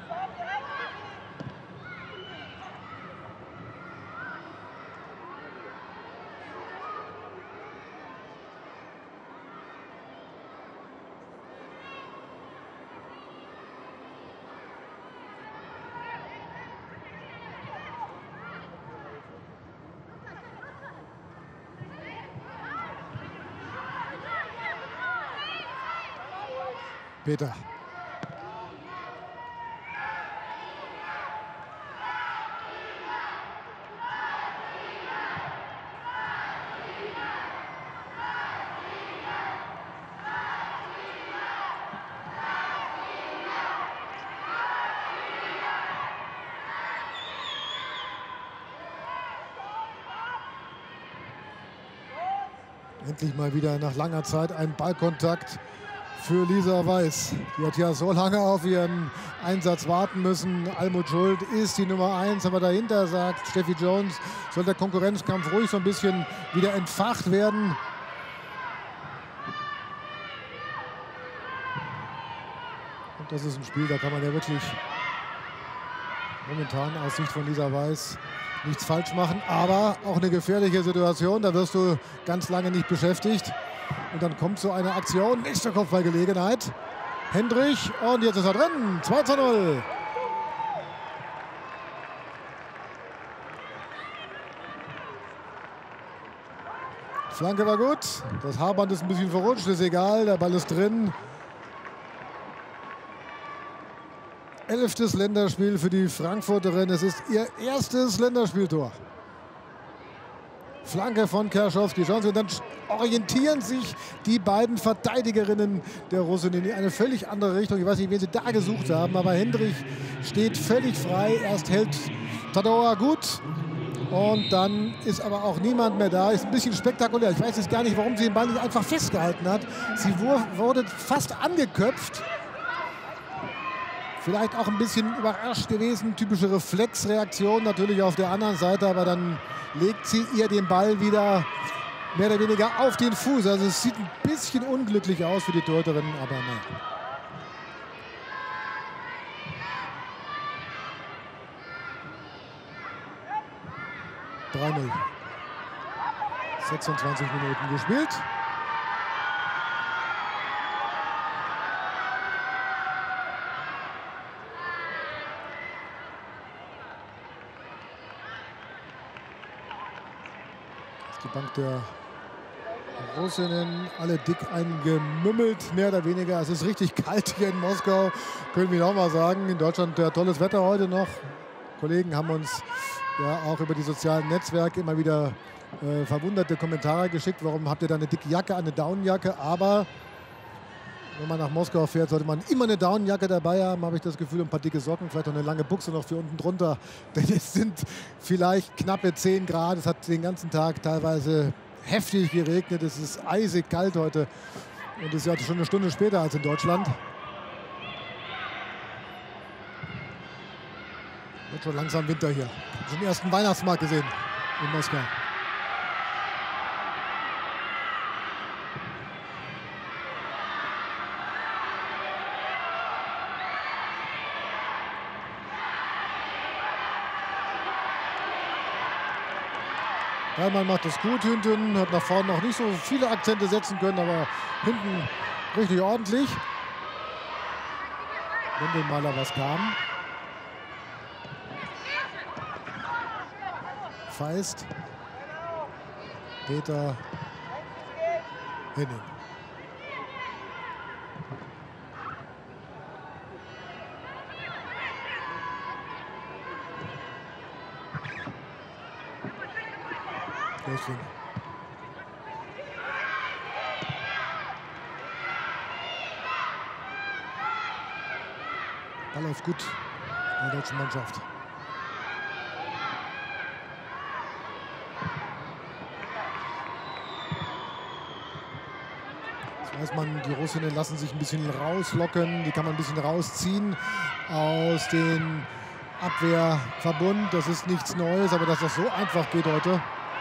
Peter. Endlich mal wieder nach langer Zeit ein Ballkontakt für Lisa Weiß. Die hat ja so lange auf ihren Einsatz warten müssen. Almut Schuld ist die Nummer eins, aber dahinter, sagt Steffi Jones, soll der Konkurrenzkampf ruhig so ein bisschen wieder entfacht werden. Und das ist ein Spiel, da kann man ja wirklich momentan aus Sicht von Lisa Weiß nichts falsch machen, aber auch eine gefährliche Situation, da wirst du ganz lange nicht beschäftigt. Und dann kommt so eine Aktion, nächste Kopfballgelegenheit. Hendrich, und jetzt ist er drin, zwei zu null. Flanke war gut, das Haarband ist ein bisschen verrutscht, ist egal, der Ball ist drin. Elftes Länderspiel für die Frankfurterin. Es ist ihr erstes Länderspieltor. Flanke von Kerschowski. Schauen Sie, und dann orientieren sich die beiden Verteidigerinnen der Russen in eine völlig andere Richtung. Ich weiß nicht, wen sie da gesucht haben, aber Hendrich steht völlig frei. Erst hält Tadauer gut und dann ist aber auch niemand mehr da. Ist ein bisschen spektakulär. Ich weiß jetzt gar nicht, warum sie den Ball nicht einfach festgehalten hat. Sie wurde fast angeköpft. Vielleicht auch ein bisschen überrascht gewesen. Typische Reflexreaktion natürlich auf der anderen Seite. Aber dann legt sie ihr den Ball wieder mehr oder weniger auf den Fuß. Also es sieht ein bisschen unglücklich aus für die Torhüterin. Aber nein. drei null. sechsundzwanzig Minuten gespielt. Die Bank der Russinnen, alle dick eingemümmelt, mehr oder weniger. Es ist richtig kalt hier in Moskau, können wir auch mal sagen. In Deutschland ja, tolles Wetter heute noch. Kollegen haben uns ja auch über die sozialen Netzwerke immer wieder äh, verwunderte Kommentare geschickt. Warum habt ihr da eine dicke Jacke, eine Daunenjacke? Aber wenn man nach Moskau fährt, sollte man immer eine Daunenjacke dabei haben, habe ich das Gefühl, ein paar dicke Socken, vielleicht auch eine lange Buchse noch für unten drunter. Denn es sind vielleicht knappe zehn Grad. Es hat den ganzen Tag teilweise heftig geregnet. Es ist eisig kalt heute. Und es ist ja schon eine Stunde später als in Deutschland. Wird schon langsam Winter hier. Ich habe den ersten Weihnachtsmarkt gesehen in Moskau. Dreimal macht es gut hinten, hat nach vorne noch nicht so viele Akzente setzen können, aber hinten richtig ordentlich. Wenn denn mal da was kam. Feist. Peter. Henning. Häusling. Ball läuft gut in der deutschen Mannschaft. Jetzt weiß man, die Russinnen lassen sich ein bisschen rauslocken. Die kann man ein bisschen rausziehen aus dem Abwehrverbund. Das ist nichts Neues, aber dass das so einfach geht heute.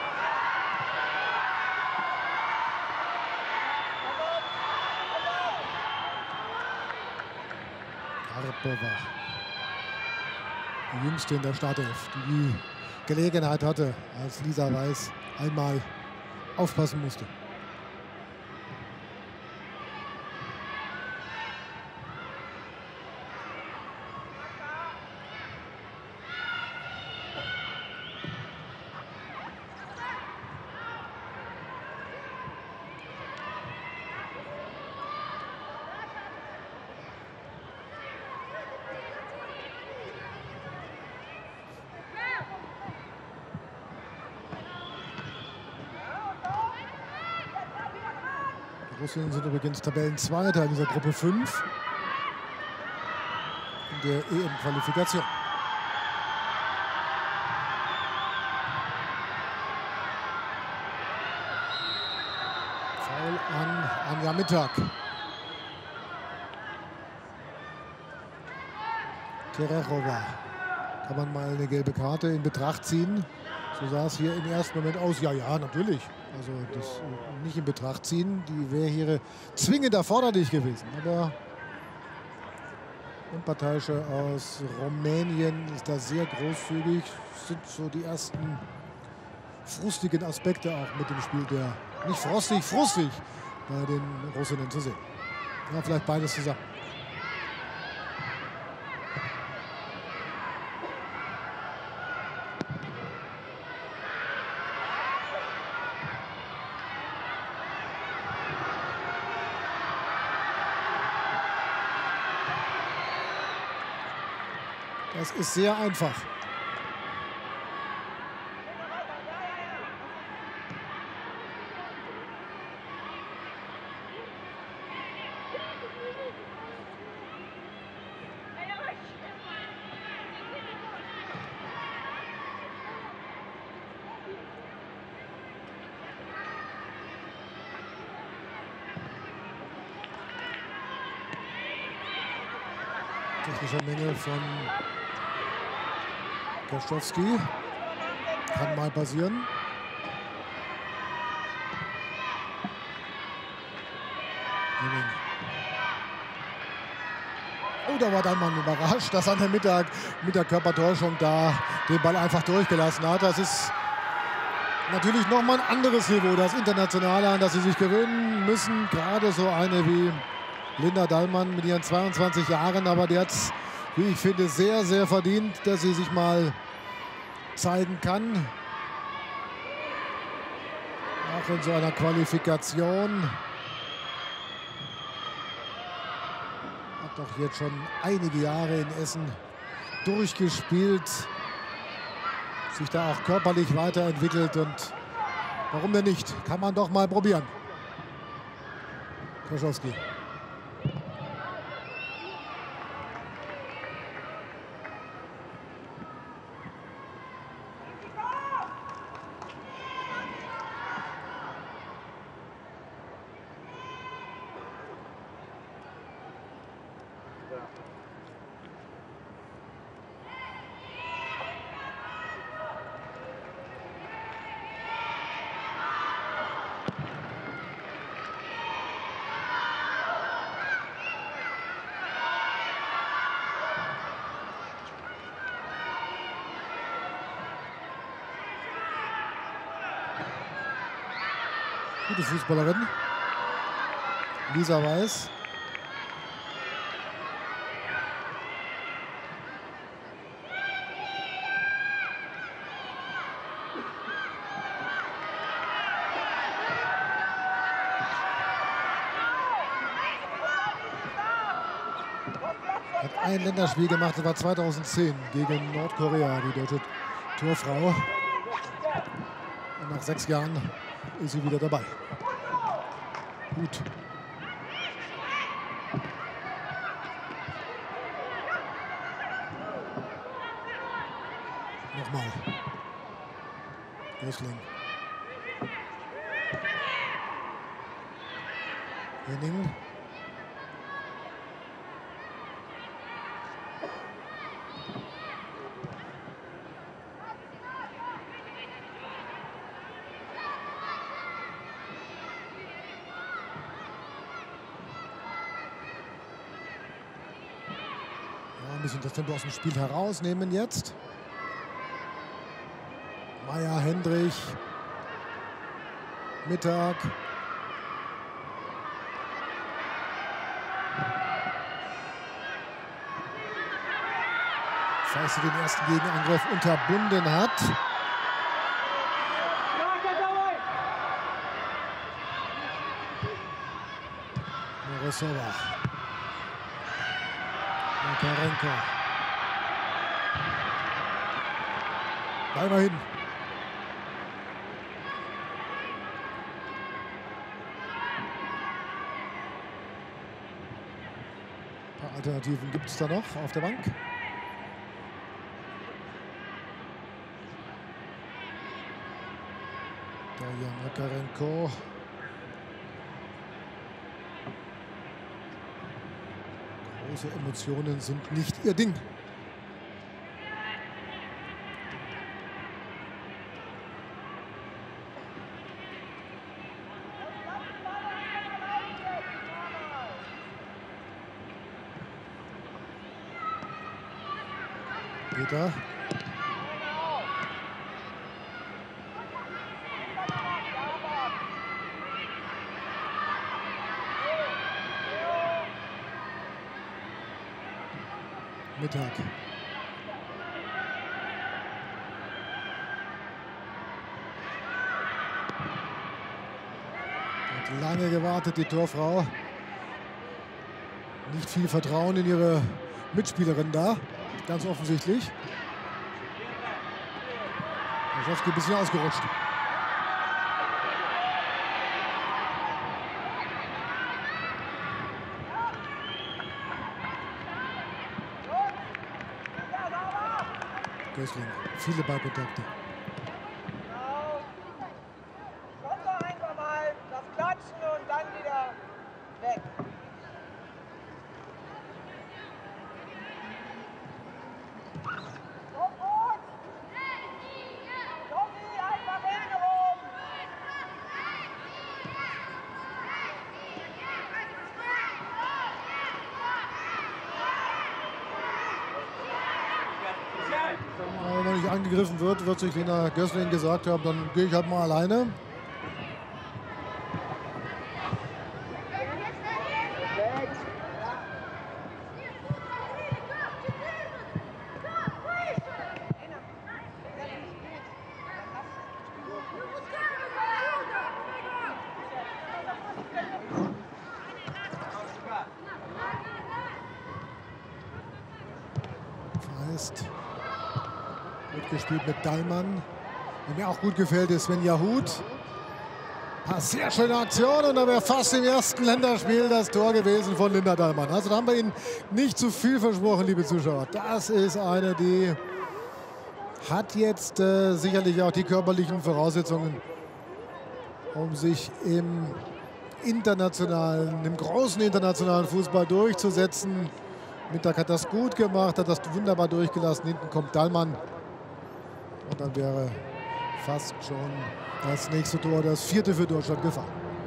Karpova, die jüngste in der Startelf, die Gelegenheit hatte, als Lisa Weiß einmal aufpassen musste. Die Russinnen sind übrigens Tabellenzweiter in dieser Gruppe fünf in der E M-Qualifikation. Foul an Anja Mittag. Terechova. Kann man mal eine gelbe Karte in Betracht ziehen? So sah es hier im ersten Moment aus. Ja, ja, natürlich. Also das nicht in Betracht ziehen. Die wäre hier zwingend erforderlich gewesen. Aber Unparteiische aus Rumänien ist da sehr großzügig. Das sind so die ersten frustigen Aspekte auch mit dem Spiel, der nicht frostig, frustig bei den Russinnen zu sehen. Ja, vielleicht beides zusammen. Das ist sehr einfach. Technischer Mängel von Kerschowski. Kann mal passieren. Oh, da war dann mal überrascht, dass an der Mittag mit der Körpertäuschung da den Ball einfach durchgelassen hat. Das ist natürlich noch mal ein anderes Niveau, das Internationale, an das sie sich gewöhnen müssen. Gerade so eine wie Linda Dallmann mit ihren zweiundzwanzig Jahren, aber die hat es, wie ich finde, sehr, sehr verdient, dass sie sich mal zeigen kann. Auch in so einer Qualifikation. Hat doch jetzt schon einige Jahre in Essen durchgespielt. Sich da auch körperlich weiterentwickelt und warum denn nicht? Kann man doch mal probieren. Kerschowski. Gute Fußballerin. Lisa Weiß. Hat ein Länderspiel gemacht, das war zweitausendzehn gegen Nordkorea, die deutsche Torfrau. Und nach sechs Jahren ist sie wieder dabei. Gut. Nochmal. Gößling. Henning. Ein bisschen das Tempo aus dem Spiel herausnehmen jetzt. Meier, Hendrich, Mittag. Feiste den ersten Gegenangriff unterbunden hat. Morisova. Makarenko. Einmal hin. Ein paar Alternativen gibt es da noch auf der Bank. Da ja Makarenko. Große Emotionen sind nicht ihr Ding. Peter. Mittag. Hat lange gewartet, die Torfrau. Nicht viel Vertrauen in ihre Mitspielerin da, ganz offensichtlich. Waschowski ein bisschen ausgerutscht. Gößling, viele Ballkontakte. Kommt doch einfach mal das Klatschen und dann wieder weg. Kommt gut! Tommy, einfach Hände hoch! Wenn er nicht angegriffen wird, wird sich Lena Gößling gesagt haben, dann gehe ich halt mal alleine. Feist. Gut gespielt mit Dallmann. Und mir auch gut gefällt, ist Svenja Huth. Ein paar sehr schöne Aktionen und da wäre fast im ersten Länderspiel das Tor gewesen von Linda Dallmann. Also da haben wir Ihnen nicht zu viel versprochen, liebe Zuschauer. Das ist eine, die hat jetzt äh, sicherlich auch die körperlichen Voraussetzungen, um sich im internationalen, im großen internationalen Fußball durchzusetzen. Mittag hat das gut gemacht, hat das wunderbar durchgelassen. Hinten kommt Dallmann. Und dann wäre fast schon das nächste Tor, das vierte für Deutschland, gefallen.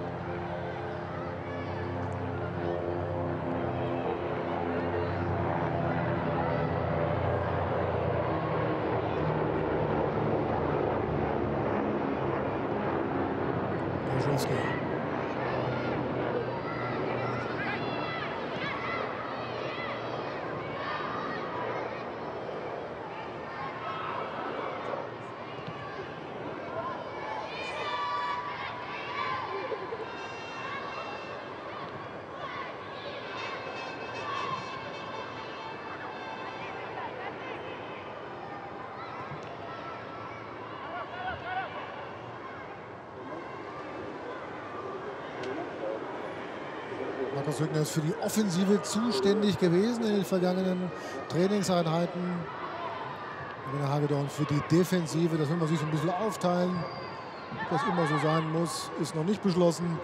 Waschowski. Markus Hüttner ist für die Offensive zuständig gewesen in den vergangenen Trainingseinheiten. Wenn Hagedorn für die Defensive, das will man sich so ein bisschen aufteilen. Ob das immer so sein muss, ist noch nicht beschlossen.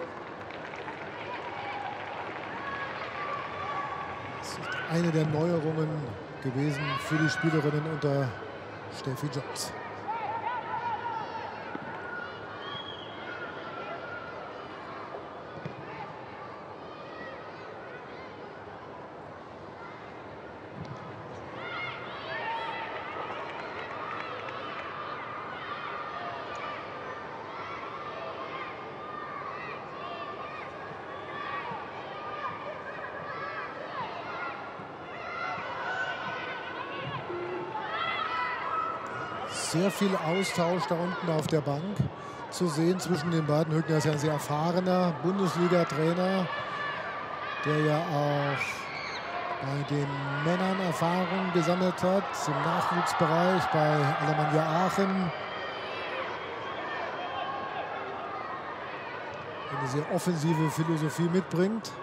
Das ist eine der Neuerungen gewesen für die Spielerinnen unter Steffi Jones. Sehr viel Austausch da unten auf der Bank zu sehen zwischen den beiden. Hüttner ist ja ein sehr erfahrener Bundesliga-Trainer, der ja auch bei den Männern Erfahrung gesammelt hat, im Nachwuchsbereich bei Alemannia Aachen. Eine sehr offensive Philosophie mitbringt.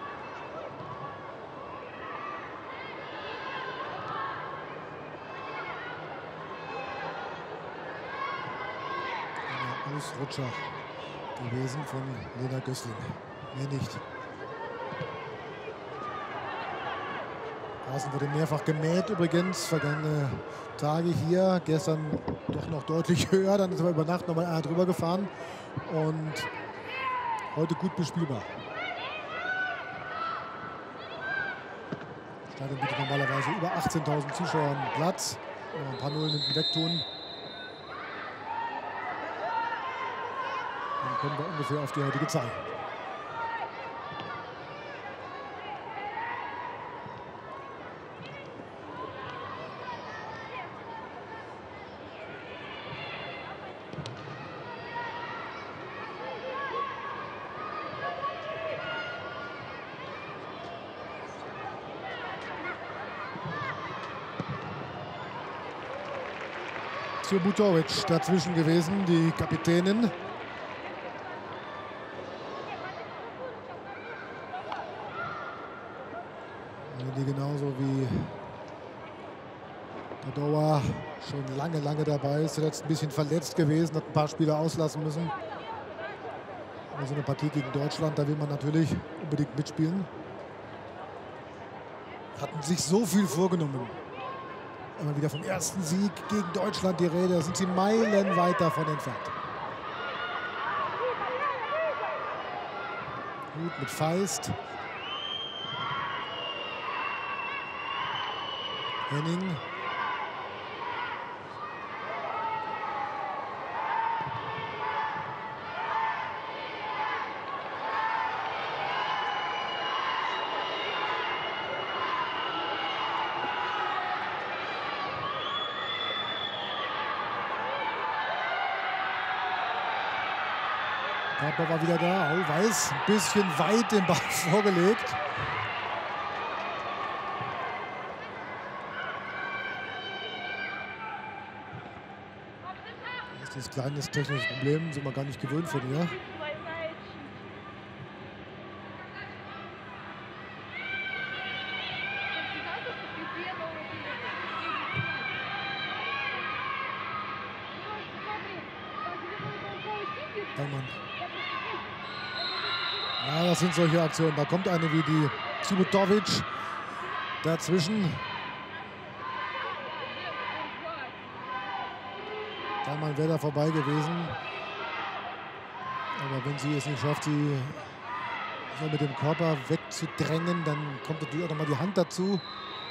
Ausrutscher gewesen von Lena Gößling. Mehr nicht. Rasen wurde mehrfach gemäht übrigens, vergangene Tage hier. Gestern doch noch deutlich höher, dann ist aber über Nacht nochmal einer drüber gefahren. Und heute gut bespielbar. Das Stadion bietet normalerweise über achtzehntausend Zuschauern Platz. Ein paar Nullen hinten wegtun. Dann kommen wir ungefähr auf die heutige Zahl. Butovic dazwischen gewesen, die Kapitänin. Die genauso wie der Dauer schon lange, lange dabei ist. Zuletzt ein bisschen verletzt gewesen, hat ein paar Spieler auslassen müssen. Aber so eine Partie gegen Deutschland, da will man natürlich unbedingt mitspielen. Hatten sich so viel vorgenommen. Immer wieder vom ersten Sieg gegen Deutschland die Rede. Da sind sie meilenweit davon entfernt. Gut mit Feist. Henning. Körper war wieder da. Oh, Weiß ein bisschen weit den Ball vorgelegt. Das ist ein kleines technisches Problem, sind wir gar nicht gewöhnt von ihr. Ja, das sind solche Aktionen. Da kommt eine wie die Cibutovic dazwischen. Dreimal wäre da vorbei gewesen. Aber wenn sie es nicht schafft, sie so mit dem Körper wegzudrängen, dann kommt natürlich auch noch mal die Hand dazu.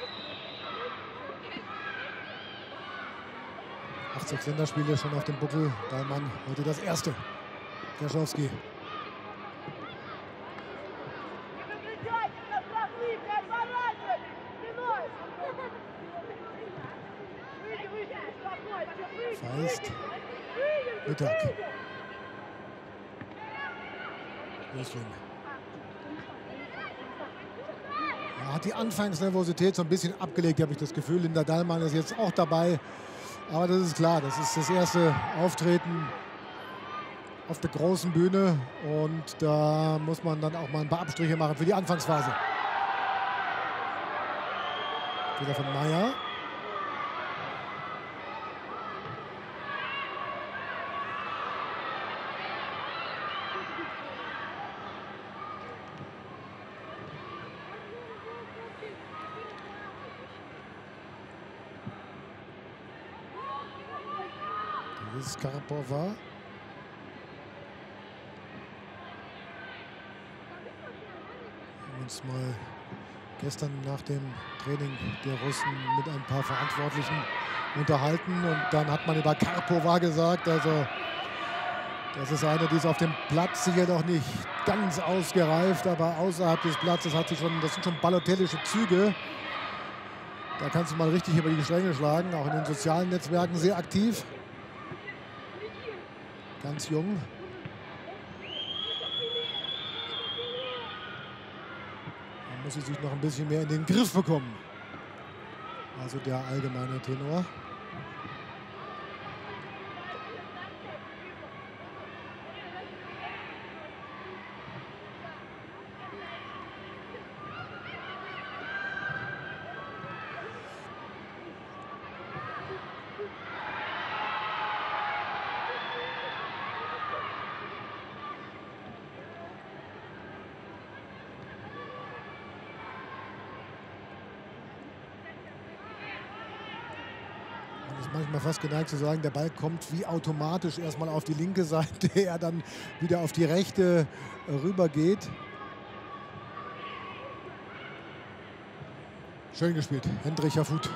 achtzig Länderspiele schon auf dem Buckel. Dahlmann heute das erste. Kerschowski. Feist. Mittag. Gößling. Er hat die Anfangsnervosität so ein bisschen abgelegt, habe ich das Gefühl. Linda Dahlmann ist jetzt auch dabei. Aber das ist klar, das ist das erste Auftreten auf der großen Bühne. Und da muss man dann auch mal ein paar Abstriche machen für die Anfangsphase. Fehler von Meier. ist Karpova. Wir haben uns mal gestern nach dem Training der Russen mit ein paar Verantwortlichen unterhalten und dann hat man über Karpova gesagt, also das ist eine, die ist auf dem Platz sicher noch nicht ganz ausgereift, aber außerhalb des Platzes hat sie schon, das sind schon balotellische Züge. Da kannst du mal richtig über die Stränge schlagen, auch in den sozialen Netzwerken sehr aktiv. Ganz jung. Da muss sie sich noch ein bisschen mehr in den Griff bekommen. Also der allgemeine Tenor. Manchmal fast geneigt zu sagen, der Ball kommt wie automatisch erstmal auf die linke Seite, er dann wieder auf die rechte rüber geht. Schön gespielt, Hendrik Hafut.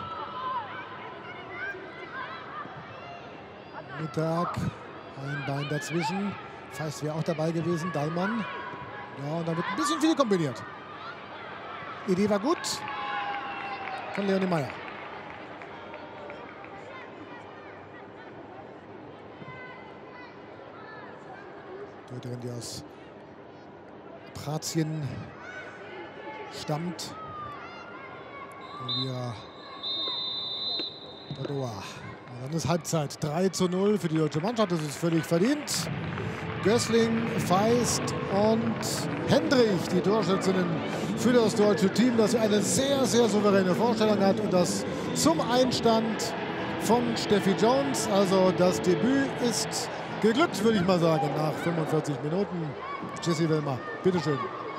Mittag, ein Bein dazwischen. Feist wäre auch dabei gewesen, Dallmann. Ja, und dann wird ein bisschen viel kombiniert. Idee war gut von Leonie Meyer. Torhüterin, die aus Pratien stammt. Julia Dodoa. Und dann ist Halbzeit. drei zu null für die deutsche Mannschaft. Das ist völlig verdient. Gößling, Feist und Hendrich, die Torschützinnen für das deutsche Team, das eine sehr, sehr souveräne Vorstellung hat. Und das zum Einstand von Steffi Jones. Also das Debüt ist geglückt, würde ich mal sagen, nach fünfundvierzig Minuten. Jessie Willmer, bitteschön.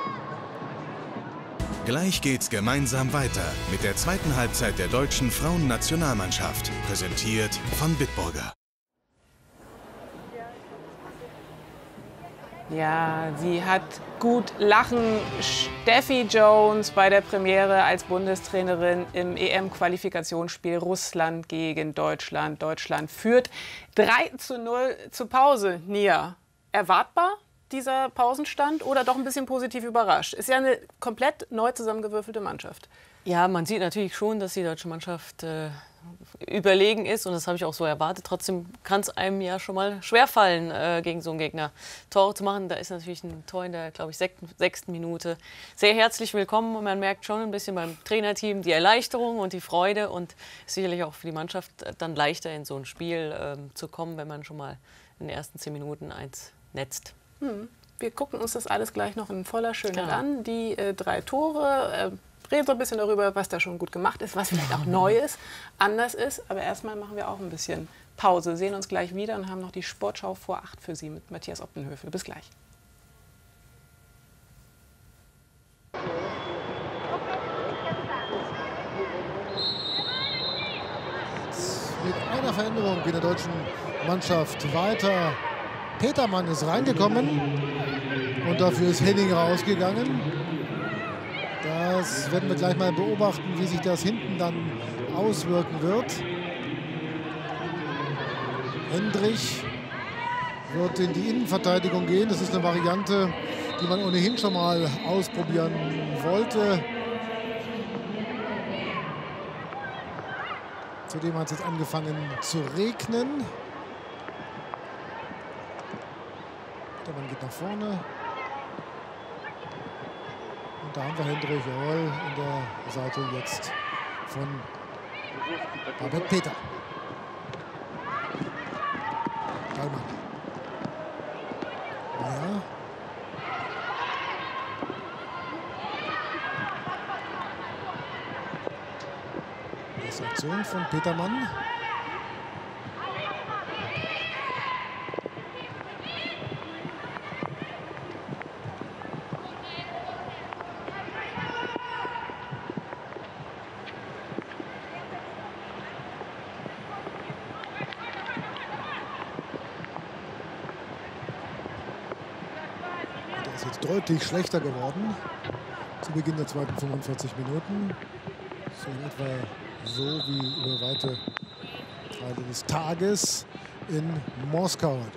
Gleich geht's gemeinsam weiter mit der zweiten Halbzeit der deutschen Frauennationalmannschaft. Präsentiert von Bitburger. Ja, sie hat gut lachen. Steffi Jones bei der Premiere als Bundestrainerin im E M-Qualifikationsspiel Russland gegen Deutschland. Deutschland führt drei zu null zur Pause. Nia, erwartbar dieser Pausenstand oder doch ein bisschen positiv überrascht? Ist ja eine komplett neu zusammengewürfelte Mannschaft. Ja, man sieht natürlich schon, dass die deutsche Mannschaft äh, überlegen ist und das habe ich auch so erwartet. Trotzdem kann es einem ja schon mal schwerfallen, äh, gegen so einen Gegner Tore zu machen. Da ist natürlich ein Tor in der, glaube ich, sechsten, sechsten Minute. Sehr herzlich willkommen und man merkt schon ein bisschen beim Trainerteam die Erleichterung und die Freude und sicherlich auch für die Mannschaft dann leichter in so ein Spiel äh, zu kommen, wenn man schon mal in den ersten zehn Minuten eins netzt. Hm. Wir gucken uns das alles gleich noch in voller Schönheit Klar. an. Die äh, drei Tore. Äh, reden so ein bisschen darüber, was da schon gut gemacht ist, was vielleicht auch neu ist, anders ist. Aber erstmal machen wir auch ein bisschen Pause. Sehen uns gleich wieder und haben noch die Sportschau vor acht für Sie mit Matthias Optenhöfel. Bis gleich. Mit einer Veränderung in der deutschen Mannschaft weiter. Petermann ist reingekommen und dafür ist Henning rausgegangen. Das werden wir gleich mal beobachten, wie sich das hinten dann auswirken wird. Hendrich wird in die Innenverteidigung gehen. Das ist eine Variante, die man ohnehin schon mal ausprobieren wollte. Zudem hat es jetzt angefangen zu regnen. Der Mann geht nach vorne. Und da haben wir Hendrich, jawohl, in der Seite jetzt von Babette Peter. Dallmann. Meyer. Erste Aktion von Petermann. deutlich schlechter geworden zu Beginn der zweiten fünfundvierzig Minuten. So in etwa so wie über weite Teile des Tages in Moskau heute.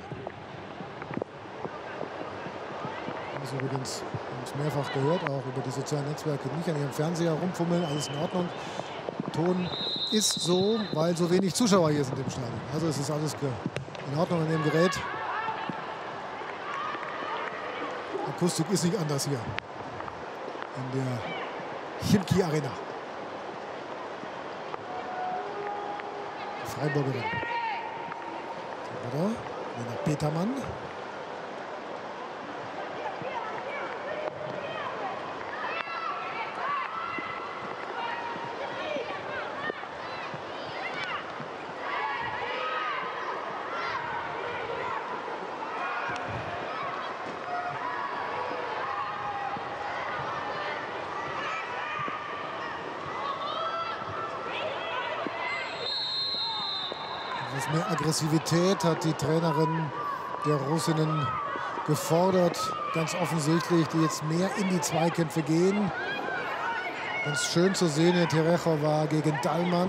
Das ist übrigens uns mehrfach gehört, auch über die sozialen Netzwerke, nicht an ihrem Fernseher rumfummeln, alles in Ordnung. Ton ist so, weil so wenig Zuschauer hier sind im Stadion. Also es ist alles in Ordnung an dem Gerät. Akustik ist nicht anders hier in der Chimki Arena. Freiburgerin. Oder Lena Petermann. Mehr Aggressivität hat die Trainerin der Russinnen gefordert. Ganz offensichtlich, die jetzt mehr in die Zweikämpfe gehen. Ganz schön zu sehen, der Terechova gegen Dallmann.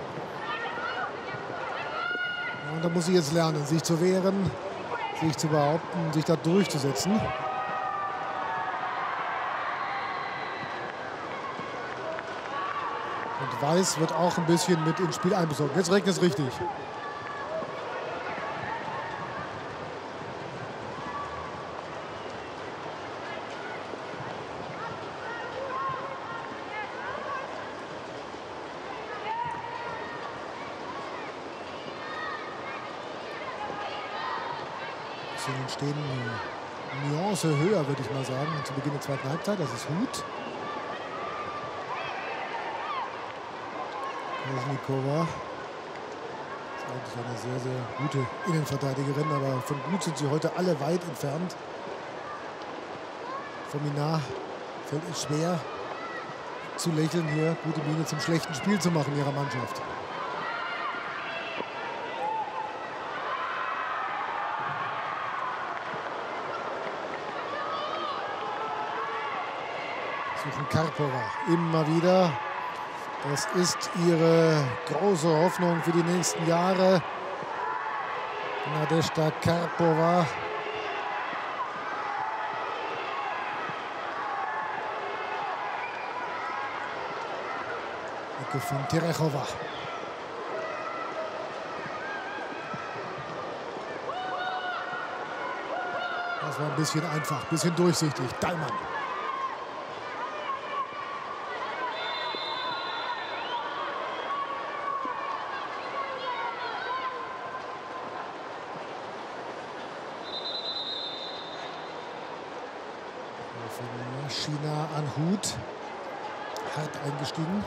Ja, und da muss sie jetzt lernen, sich zu wehren, sich zu behaupten, sich da durchzusetzen. Und Weiß wird auch ein bisschen mit ins Spiel einbezogen. Jetzt regnet es richtig. Stehen eine Nuance höher, würde ich mal sagen, zu Beginn der zweiten Halbzeit. Das ist Huth. Kosnikova ist eigentlich eine sehr, sehr gute Innenverteidigerin, aber von gut sind sie heute alle weit entfernt. Fominar fällt es schwer zu lächeln hier, gute Miene zum schlechten Spiel zu machen ihrer Mannschaft. Suchen Karpova immer wieder. Das ist ihre große Hoffnung für die nächsten Jahre. Nadezhda Karpova. Ecke von Terechova. Das war ein bisschen einfach, ein bisschen durchsichtig. Dallmann. China an Huth. Hart eingestiegen.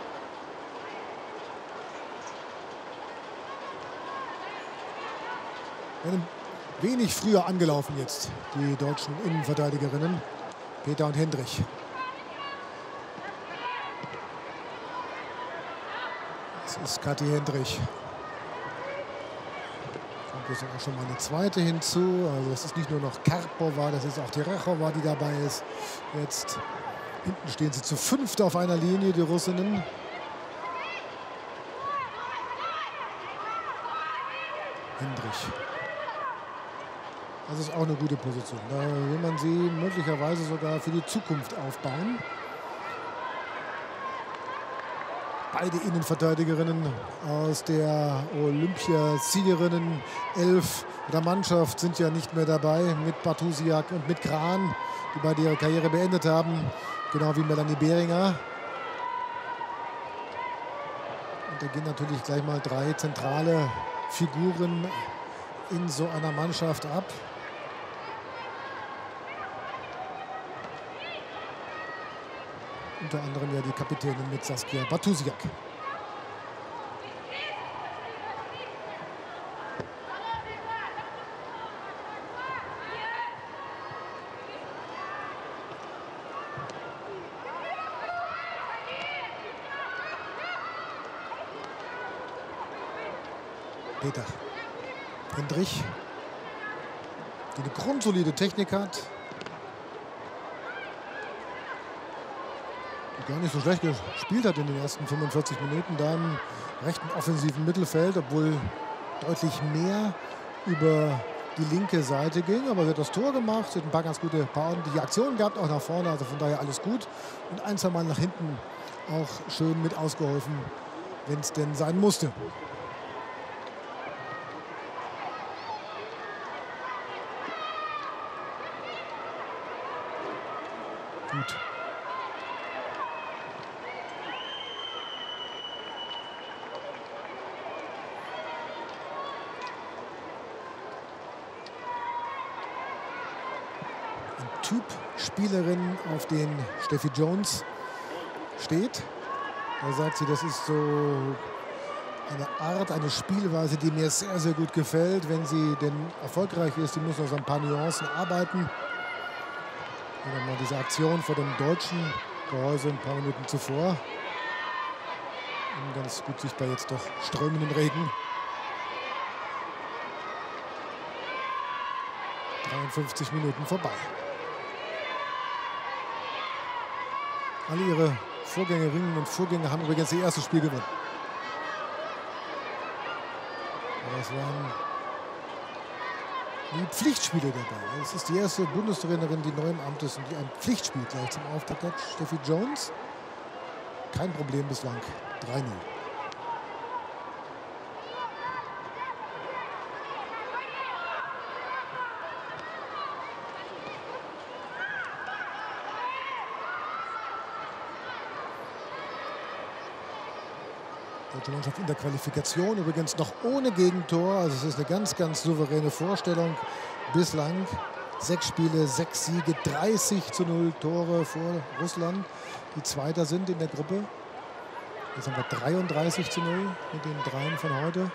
Ein wenig früher angelaufen jetzt, die deutschen Innenverteidigerinnen. Peter und Hendrich. Das ist Kathi Hendrich. Kommt auch schon mal eine zweite hinzu. Also es ist nicht nur noch Karpova, das ist auch Terechova, die dabei ist. Jetzt hinten stehen sie zu fünft auf einer Linie, die Russinnen. Hendrich. Das ist auch eine gute Position. Da will man sie möglicherweise sogar für die Zukunft aufbauen. Beide Innenverteidigerinnen aus der Olympiasiegerinnen elf der Mannschaft sind ja nicht mehr dabei, mit Bartusiak und mit Kran, die beide ihre Karriere beendet haben, genau wie Melanie Behringer. Und da gehen natürlich gleich mal drei zentrale Figuren in so einer Mannschaft ab. Unter anderem ja die Kapitänin mit Saskia Bartusiak. Peter Hendrich, die eine grundsolide Technik hat. die gar nicht so schlecht gespielt hat in den ersten fünfundvierzig Minuten, da im rechten offensiven Mittelfeld, obwohl deutlich mehr über die linke Seite ging, aber sie hat das Tor gemacht, sie hat ein paar ganz gute, paar ordentliche Aktionen gehabt, auch nach vorne, also von daher alles gut. Und ein, zwei Mal nach hinten auch schön mit ausgeholfen, wenn es denn sein musste. Gut. Typ Spielerin, auf den Steffi Jones steht. Da sagt sie, das ist so eine Art, eine Spielweise, die mir sehr, sehr gut gefällt. Wenn sie denn erfolgreich ist, die muss noch so ein paar Nuancen arbeiten. Und dann mal diese Aktion vor dem deutschen Gehäuse ein paar Minuten zuvor. Und ganz gut sichtbar jetzt doch strömenden Regen. dreiundfünfzig Minuten vorbei. Alle ihre Vorgängerinnen und Vorgänger haben übrigens das erste Spiel gewonnen. Aber es waren die Pflichtspiele dabei. Es ist die erste Bundestrainerin, die neu im Amt ist und die ein Pflichtspiel gleich zum Auftakt hat. Steffi Jones. Kein Problem bislang. drei null. Die Mannschaft in der Qualifikation übrigens noch ohne Gegentor. Also es ist eine ganz, ganz souveräne Vorstellung. Bislang sechs Spiele, sechs Siege, dreißig zu null Tore vor Russland, die Zweiter sind in der Gruppe. Jetzt haben wir dreiunddreißig zu null mit den Dreien von heute.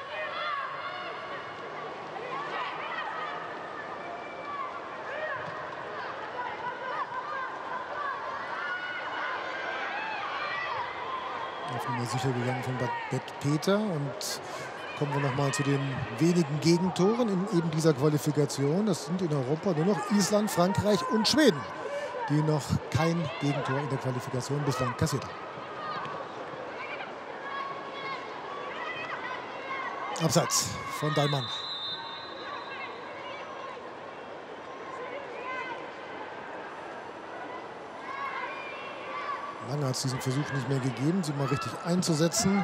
Auf Nummer sicher gegangen von Bad Peter. Und kommen wir noch mal zu den wenigen Gegentoren in eben dieser Qualifikation. Das sind in Europa nur noch Island, Frankreich und Schweden, die noch kein Gegentor in der Qualifikation bislang kassiert haben. Abseits von Dallmann. Lange hat es diesen Versuch nicht mehr gegeben, sie mal richtig einzusetzen.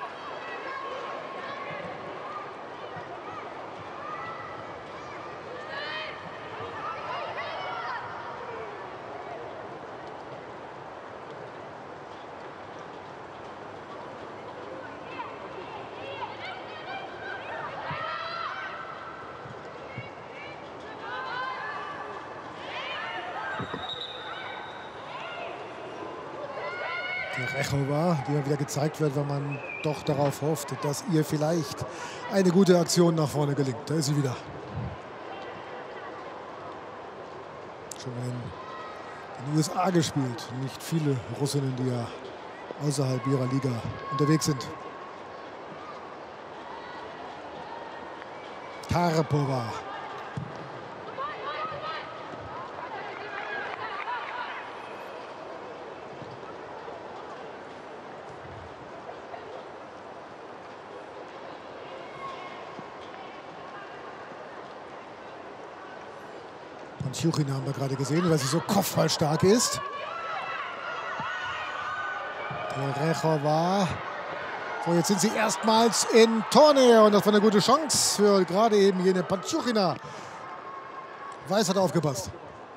Rechova, die mal wieder gezeigt wird, wenn man doch darauf hofft, dass ihr vielleicht eine gute Aktion nach vorne gelingt. Da ist sie wieder. Schon mal in den U S A gespielt. Nicht viele Russinnen, die ja außerhalb ihrer Liga unterwegs sind. Karpova. Tjuchina haben wir gerade gesehen, weil sie so kopfballstark ist. Rechova. So, jetzt sind sie erstmals in Tornähe und das war eine gute Chance für gerade eben jene Pantjuchina. Weiß hat aufgepasst.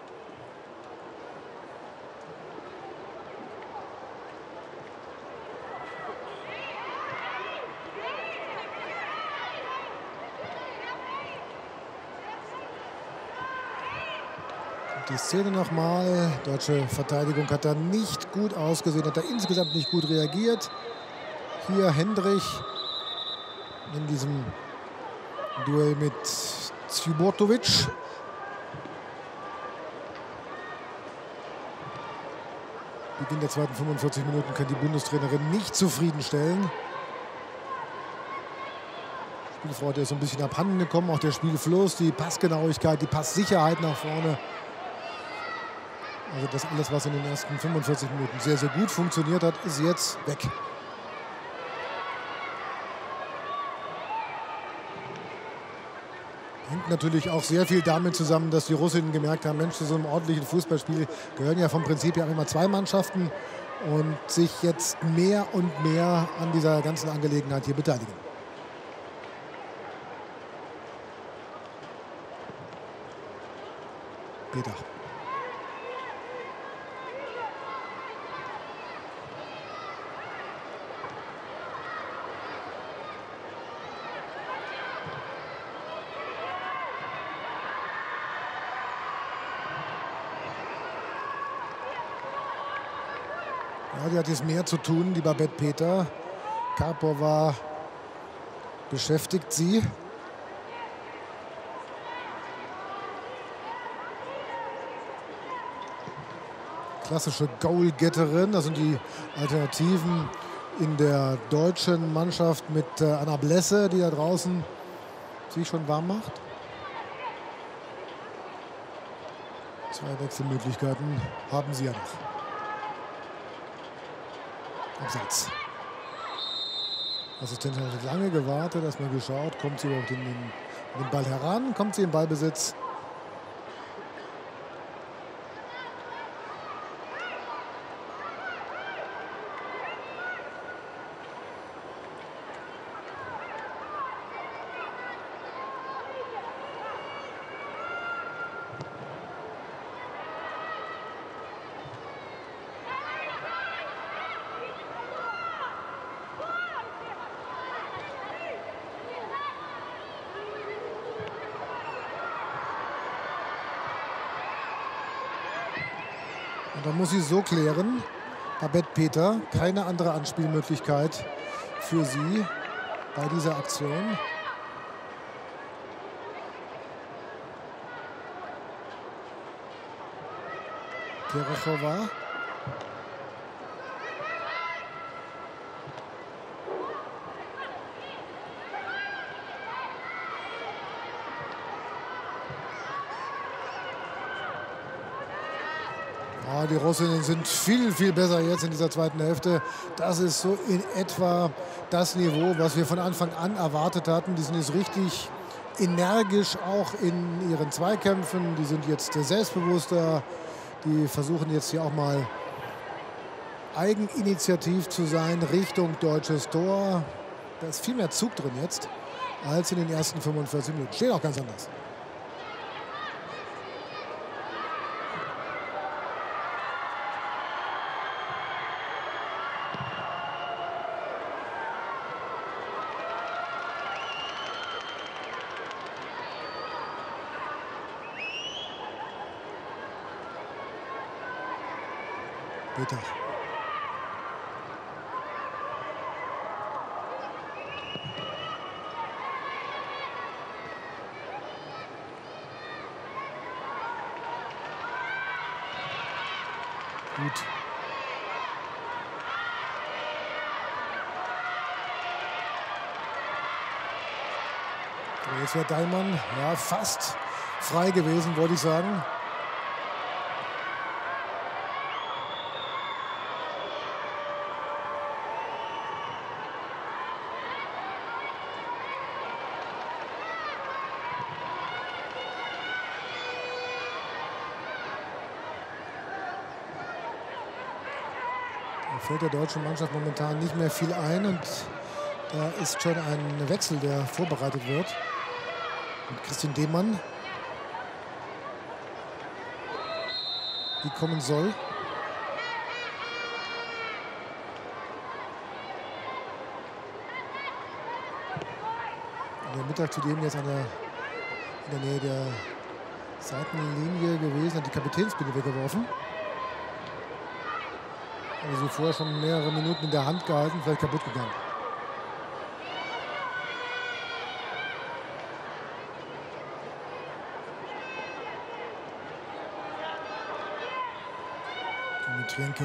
Die Szene nochmal. Deutsche Verteidigung hat da nicht gut ausgesehen, hat da insgesamt nicht gut reagiert. Hier Hendrich in diesem Duell mit Zjubotovic. Beginn der zweiten fünfundvierzig Minuten kann die Bundestrainerin nicht zufriedenstellen. Die Spielfreude ist so ein bisschen abhanden gekommen, auch der Spielfluss, die Passgenauigkeit, die Passsicherheit nach vorne Also das alles, was in den ersten fünfundvierzig Minuten sehr, sehr gut funktioniert hat, ist jetzt weg. Hängt natürlich auch sehr viel damit zusammen, dass die Russinnen gemerkt haben, Mensch, zu so einem ordentlichen Fußballspiel gehören ja vom Prinzip her immer zwei Mannschaften und sich jetzt mehr und mehr an dieser ganzen Angelegenheit hier beteiligen. Peter. Ja, die hat jetzt mehr zu tun, die Babette Peter. Karpova beschäftigt sie. Klassische Goalgetterin, das sind die Alternativen in der deutschen Mannschaft mit äh, Anna Blesse, die da draußen sich schon warm macht. Zwei Wechselmöglichkeiten haben sie ja noch. Abseits. Assistentin hat lange gewartet, erstmal geschaut, kommt sie überhaupt in den, in den Ball heran, kommt sie in Ballbesitz. Und dann muss sie so klären, Babette Peter, keine andere Anspielmöglichkeit für sie bei dieser Aktion. Terechova. Ja, die Russinnen sind viel, viel besser jetzt in dieser zweiten Hälfte. Das ist so in etwa das Niveau, was wir von Anfang an erwartet hatten. Die sind jetzt richtig energisch auch in ihren Zweikämpfen. Die sind jetzt selbstbewusster. Die versuchen jetzt hier auch mal eigeninitiativ zu sein Richtung deutsches Tor. Da ist viel mehr Zug drin jetzt als in den ersten fünfundvierzig Minuten. Steht auch ganz anders. Peter. Gut. So, jetzt wäre Dallmann ja fast frei gewesen, wollte ich sagen. Fällt der deutschen Mannschaft momentan nicht mehr viel ein und da ist schon ein Wechsel, der vorbereitet wird. Und Christine Demann, die kommen soll. In der Mittag zudem jetzt an der, in der Nähe der Seitenlinie gewesen, hat die Kapitänsbinde weggeworfen. Also sie vorher schon mehrere Minuten in der Hand gehalten, vielleicht kaputt gegangen. Dimitrienko.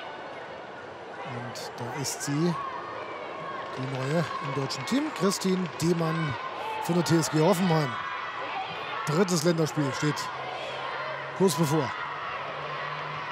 Und da ist sie, die neue im deutschen Team, Christine Demann von der T S G Hoffenheim. Drittes Länderspiel steht kurz bevor.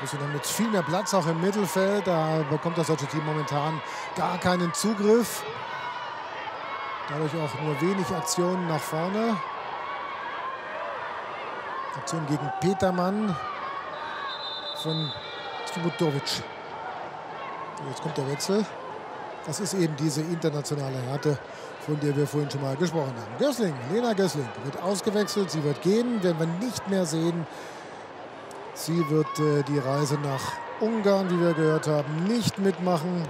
Gößling dann mit viel mehr Platz auch im Mittelfeld. Da bekommt das deutsche Team momentan gar keinen Zugriff. Dadurch auch nur wenig Aktionen nach vorne. Aktion gegen Petermann von Svibutovic. Jetzt kommt der Wechsel. Das ist eben diese internationale Härte, von der wir vorhin schon mal gesprochen haben. Gößling, Lena Gößling wird ausgewechselt. Sie wird gehen, werden wir nicht mehr sehen. Sie wird äh, die Reise nach Ungarn, wie wir gehört haben, nicht mitmachen.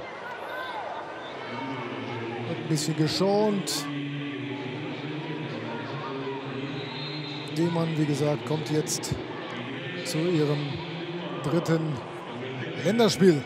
Wird ein bisschen geschont. Demann, wie gesagt, kommt jetzt zu ihrem dritten Länderspiel.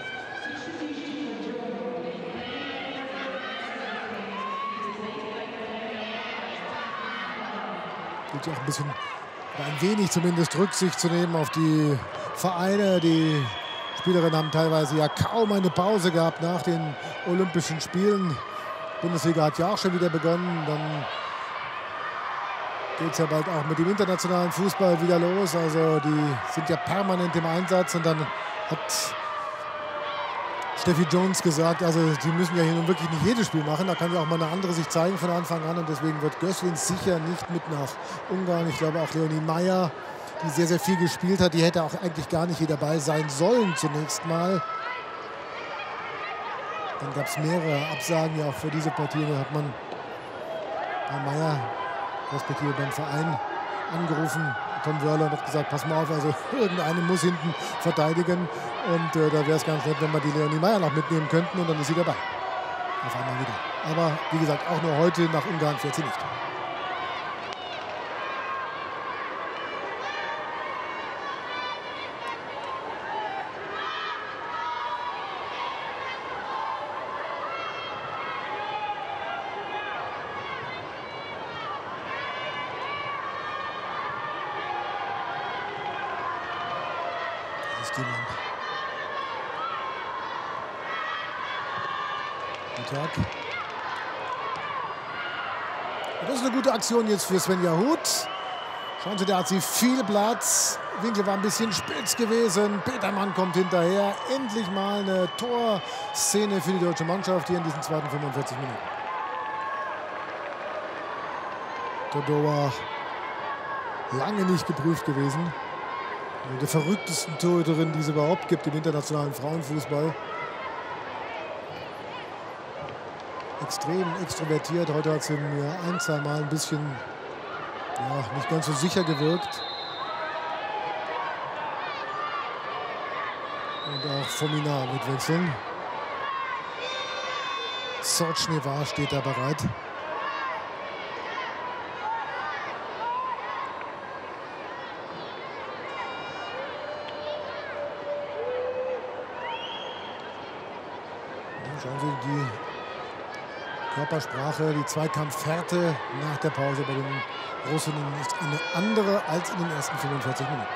Gilt ja auch ein bisschen, ein wenig zumindest, Rücksicht zu nehmen auf die Vereine. Die Spielerinnen haben teilweise ja kaum eine Pause gehabt nach den Olympischen Spielen. Die Bundesliga hat ja auch schon wieder begonnen. Dann geht es ja bald auch mit dem internationalen Fußball wieder los. Also die sind ja permanent im Einsatz. Und dann hat Steffi Jones gesagt, also die müssen ja hier nun wirklich nicht jedes Spiel machen. Da kann ja auch mal eine andere sich zeigen von Anfang an. Und deswegen wird Gößling sicher nicht mit nach Ungarn. Ich glaube auch Leonie Meyer, die sehr, sehr viel gespielt hat, die hätte auch eigentlich gar nicht hier dabei sein sollen zunächst mal. Dann gab es mehrere Absagen ja auch für diese Partie. Da hat man bei Meyer, respektive beim Verein, angerufen. Tom Wörler hat gesagt, pass mal auf, also irgendeine muss hinten verteidigen. Und äh, da wäre es ganz nett, wenn wir die Leonie Meyer noch mitnehmen könnten. Und dann ist sie dabei. Auf einmal wieder. Aber wie gesagt, auch nur heute nach Ungarn fährt sie nicht. Tag. Das ist eine gute Aktion jetzt für Svenja Huth. Schauen Sie, da hat sie viel Platz. Winkel war ein bisschen spitz gewesen. Petermann kommt hinterher. Endlich mal eine Torszene für die deutsche Mannschaft hier in diesen zweiten fünfundvierzig Minuten. Todova lange nicht geprüft gewesen. Eine der verrücktesten Torhüterinnen, die es überhaupt gibt im internationalen Frauenfußball. Extrem extrovertiert. Heute hat sie mir ein, zwei Mal ein bisschen ja, nicht ganz so sicher gewirkt. Und auch Fomina mitwechseln. Sorchneva steht da bereit. Ja, schauen Sie, die Körpersprache, die Zweikampfhärte nach der Pause bei den Russinnen ist eine andere als in den ersten fünfundvierzig Minuten.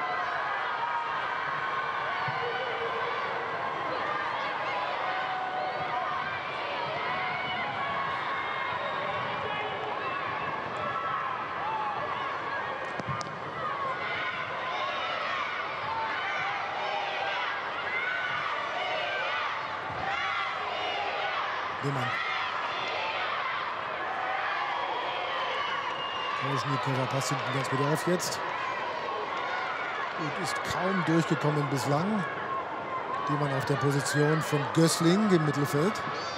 Demann. Schnikova passt hinten ganz gut auf jetzt. Und ist kaum durchgekommen bislang. Demann auf der Position von Gößling im Mittelfeld.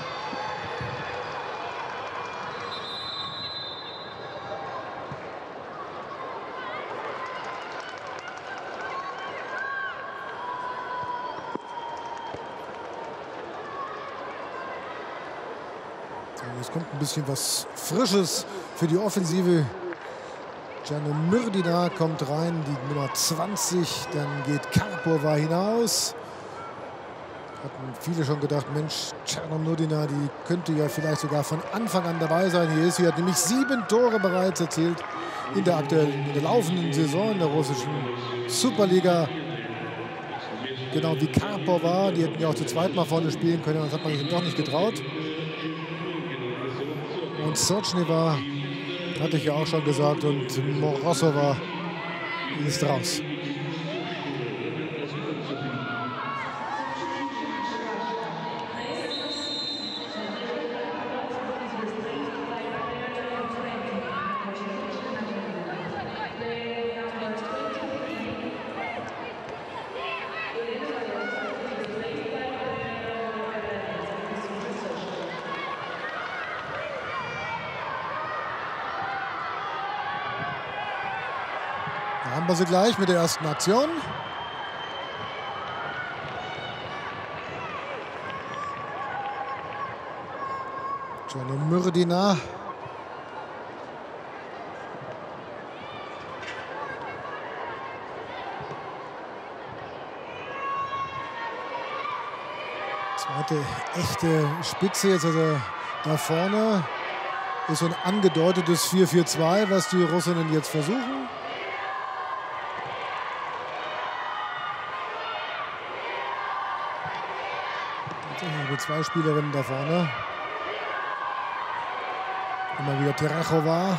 Es kommt ein bisschen was Frisches für die Offensive. Jano Myrdina kommt rein, die Nummer zwanzig. Dann geht Karpova hinaus. Hatten viele schon gedacht, Mensch, Jano Myrdina, die könnte ja vielleicht sogar von Anfang an dabei sein. Hier ist sie, hat nämlich sieben Tore bereits erzielt in der aktuellen, in der laufenden Saison in der russischen Superliga. Genau wie Karpova, die hätten ja auch zu zweit mal vorne spielen können, das hat man sich doch nicht getraut. Und Sorchneva hatte ich ja auch schon gesagt und Morozova ist raus. wir sie gleich mit der ersten Aktion. Gianno Mürdina. Zweite echte Spitze jetzt, also da vorne ist so ein angedeutetes vier vier zwei, was die Russinnen jetzt versuchen. Tatsächlich mit zwei Spielerinnen da vorne. Immer wieder Terechova.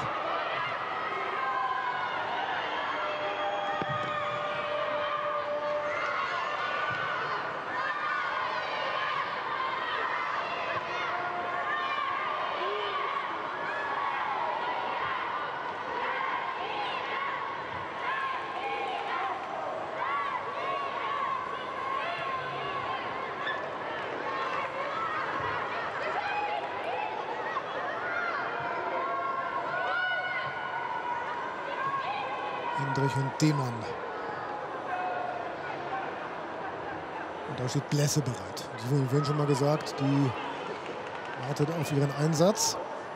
Hendrich und Demann. Und da steht Blesse bereit. Die wurde vorhin schon mal gesagt, die wartet auf ihren Einsatz.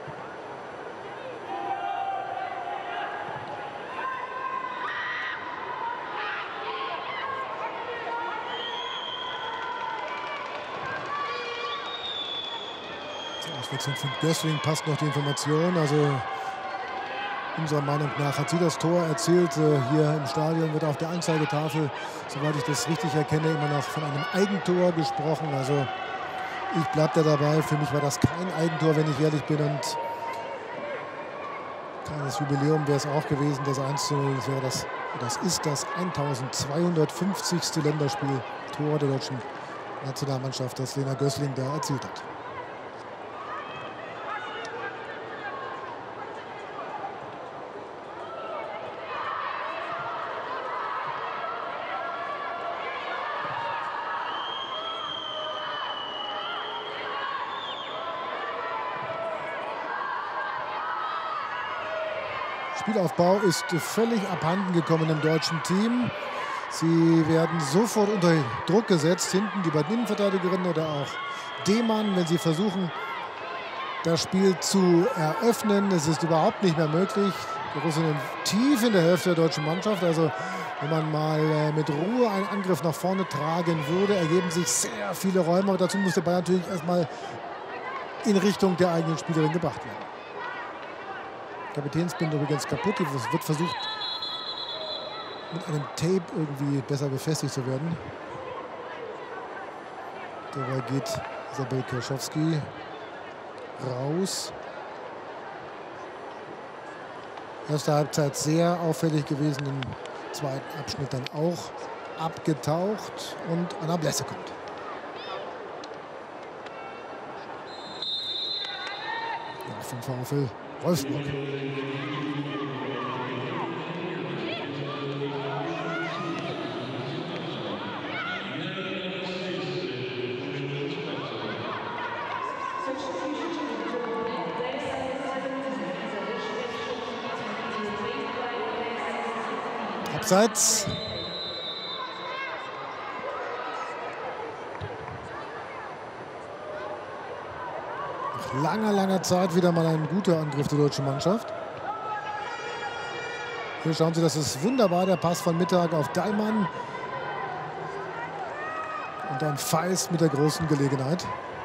Zur Auswechslung von Gößling passt noch die Information. Also unserer Meinung nach hat sie das Tor erzielt. Hier im Stadion wird auf der Anzeigetafel, soweit ich das richtig erkenne, immer noch von einem Eigentor gesprochen. Also ich bleibe da dabei. Für mich war das kein Eigentor, wenn ich ehrlich bin. Und kleines Jubiläum wäre es auch gewesen. Das eins zu null, das, wäre das, das ist das eintausendzweihundertfünfzigste Länderspieltor der deutschen Nationalmannschaft, das Lena Gößling da erzielt hat. Spielaufbau ist völlig abhanden gekommen im deutschen Team. Sie werden sofort unter Druck gesetzt. Hinten die beiden Innenverteidigerinnen oder auch Demann, wenn sie versuchen, das Spiel zu eröffnen. Es ist überhaupt nicht mehr möglich. Die Russinnen tief in der Hälfte der deutschen Mannschaft. Also wenn man mal mit Ruhe einen Angriff nach vorne tragen würde, ergeben sich sehr viele Räume. Und dazu muss der Ball natürlich erstmal in Richtung der eigenen Spielerin gebracht werden. Kapitänsbinde übrigens kaputt. Es wird versucht, mit einem Tape irgendwie besser befestigt zu werden. Dabei geht Isabel Kerschowski raus. Erste Halbzeit sehr auffällig gewesen, im zweiten Abschnitt dann auch abgetaucht und Anna Blesse kommt. Ja, vom VfL Wolfsburg. Abseits. Nach langer, langer Zeit wieder mal ein guter Angriff der deutschen Mannschaft. Hier schauen Sie, das ist wunderbar, der Pass von Mittag auf Daimann. Und dann Feist mit der großen Gelegenheit.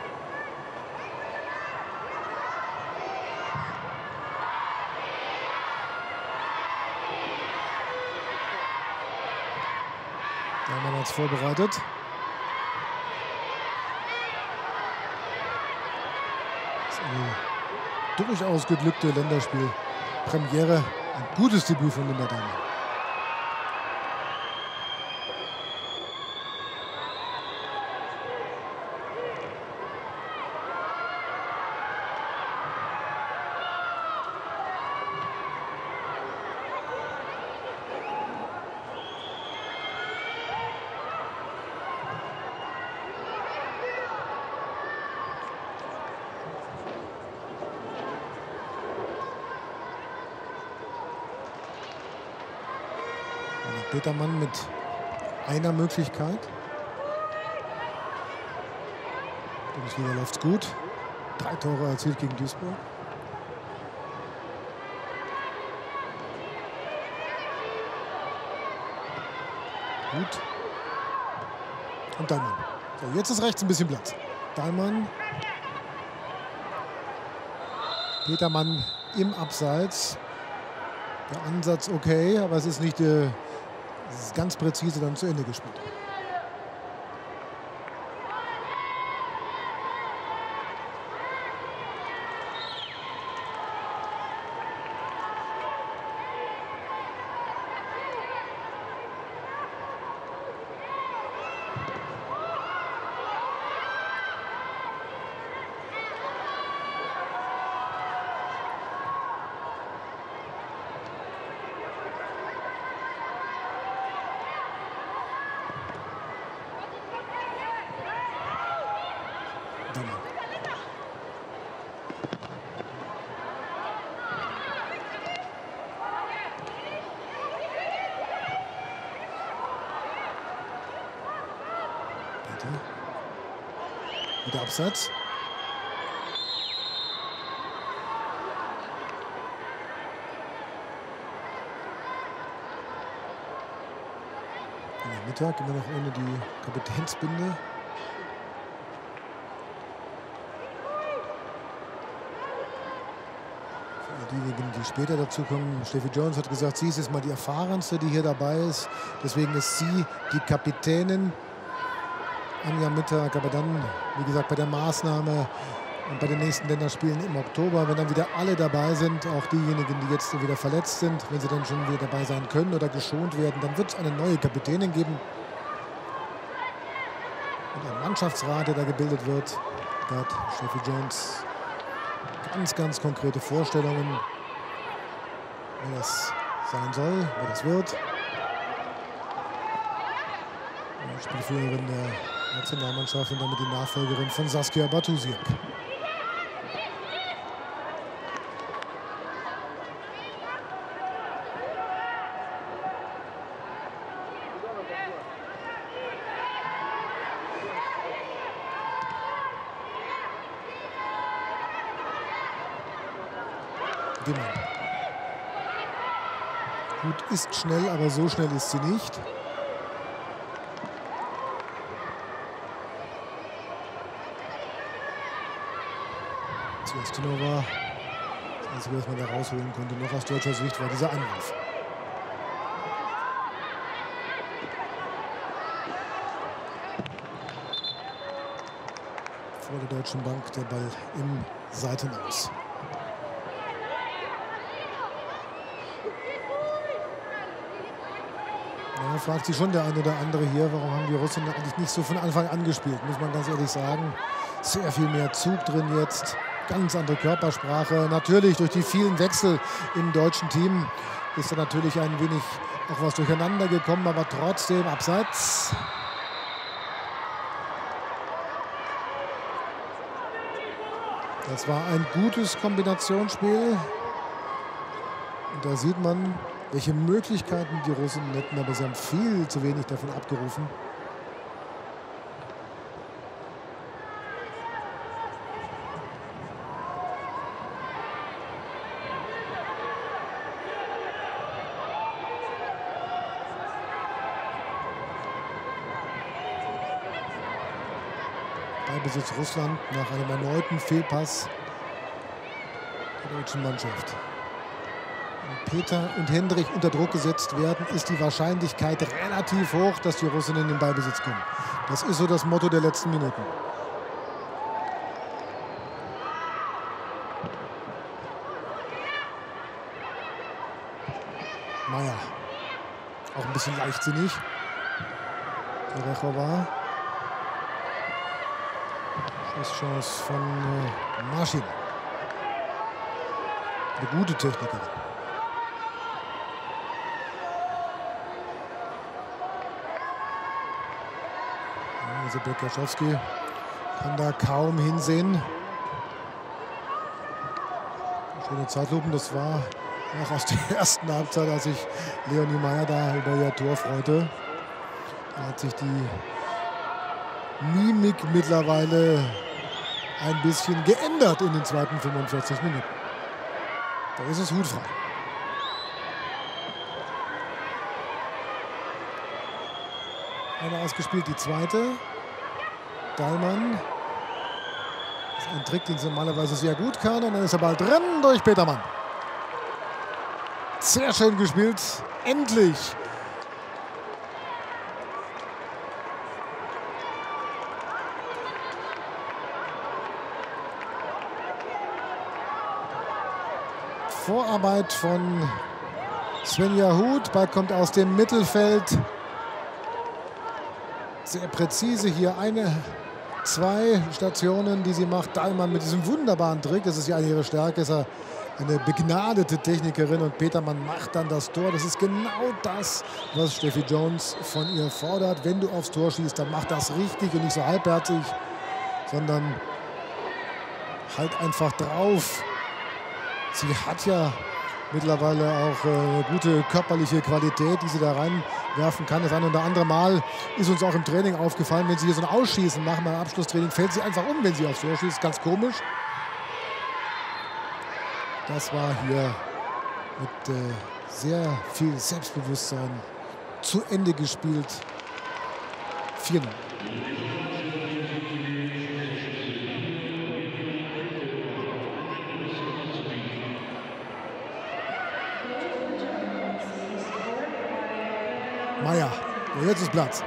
Daimann hat es vorbereitet. Das ist eine durchaus geglückte Länderspielpremiere. Ein gutes Debüt von Linda Daimann. Petermann mit einer Möglichkeit. Bundesliga läuft's gut. Drei Tore erzielt gegen Duisburg. Gut. Und Dahlmann. So, jetzt ist rechts ein bisschen Platz. Dahlmann. Petermann im Abseits. Der Ansatz okay, aber es ist nicht äh, es ist ganz präzise dann zu Ende gespielt. Wieder Abseits. In der Mittag immer noch ohne die Kapitänsbinde. Für diejenigen, die später dazu kommen, Steffi Jones hat gesagt, sie ist jetzt mal die erfahrenste, die hier dabei ist. Deswegen ist sie die Kapitänin. Anja Mittag, aber dann, wie gesagt, bei der Maßnahme und bei den nächsten Länderspielen im Oktober, wenn dann wieder alle dabei sind, auch diejenigen, die jetzt wieder verletzt sind, wenn sie dann schon wieder dabei sein können oder geschont werden, dann wird es eine neue Kapitänin geben. Und ein Mannschaftsrat, der da gebildet wird, da hat Steffi Jones ganz, ganz konkrete Vorstellungen, wer das sein soll, wer das wird. Die Spielführerin der Nationalmannschaft und damit die Nachfolgerin von Saskia Bartusiak. Dimmann. Gut, ist schnell, aber so schnell ist sie nicht. Zwiestinova, das Einzige, was man da rausholen konnte, noch aus deutscher Sicht, war dieser Anruf. Vor der Deutschen Bank der Ball im Seitenaus. Ja, fragt sich schon der ein oder andere hier, warum haben die Russen eigentlich nicht so von Anfang an gespielt, muss man ganz ehrlich sagen. Sehr viel mehr Zug drin jetzt. Ganz andere Körpersprache. Natürlich durch die vielen Wechsel im deutschen Team ist da natürlich ein wenig auch was durcheinander gekommen, aber trotzdem Abseits. Das war ein gutes Kombinationsspiel. Und da sieht man, welche Möglichkeiten die Russen hätten, aber sie haben viel zu wenig davon abgerufen. Ballbesitz Russland nach einem erneuten Fehlpass der deutschen Mannschaft. Wenn Peter und Hendrich unter Druck gesetzt werden, ist die Wahrscheinlichkeit relativ hoch, dass die Russen in den Ballbesitz kommen. Das ist so das Motto der letzten Minuten. Meier. Auch ein bisschen leichtsinnig. Der Rechova. Schusschance von äh, Marschin. Eine gute Technikerin. Isabel Kaschowski kann da kaum hinsehen. Schöne Zeitlupen, das war Auch aus der ersten Halbzeit, als sich Leonie Meyer da über ihr Tor freute. Da hat sich die Mimik mittlerweile ein bisschen geändert in den zweiten fünfundvierzig Minuten. Da ist es hutfrei. Eine ausgespielt, die zweite. Dahlmann. Das ist ein Trick, den sie normalerweise sehr gut kann. Und dann ist der Ball drin durch Petermann. Sehr schön gespielt. Endlich. Vorarbeit von Svenja Huth. Ball kommt aus dem Mittelfeld. Sehr präzise hier. Eine, zwei Stationen, die sie macht. Dahlmann mit diesem wunderbaren Trick. Das ist ja ihre Stärke. Ist er eine begnadete Technikerin. Und Petermann macht dann das Tor. Das ist genau das, was Steffi Jones von ihr fordert. Wenn du aufs Tor schießt, dann mach das richtig und nicht so halbherzig, sondern halt einfach drauf. Sie hat ja mittlerweile auch äh, eine gute körperliche Qualität, die sie da reinwerfen kann. Das eine oder andere Mal ist uns auch im Training aufgefallen, wenn sie hier so ein Ausschießen machen beim Abschlusstraining, fällt sie einfach um, wenn sie aufs Tor schießt. Ganz komisch. Das war hier mit äh, sehr viel Selbstbewusstsein zu Ende gespielt. vier null. Meyer, jetzt ist Platz.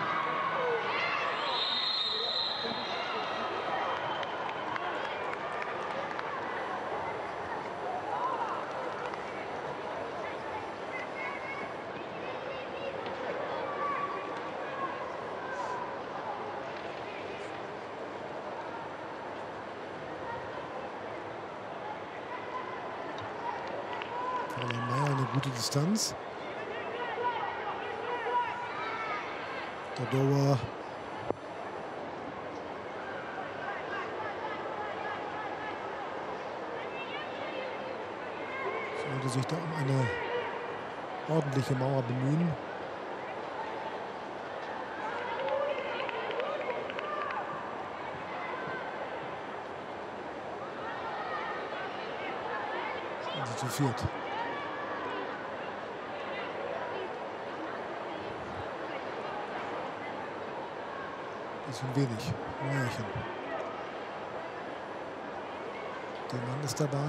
Meyer eine gute Distanz. Der Dower sollte sich da um eine ordentliche Mauer bemühen. Also zu viert. Bisschen wenig. Meierchen. Der Mann ist dabei.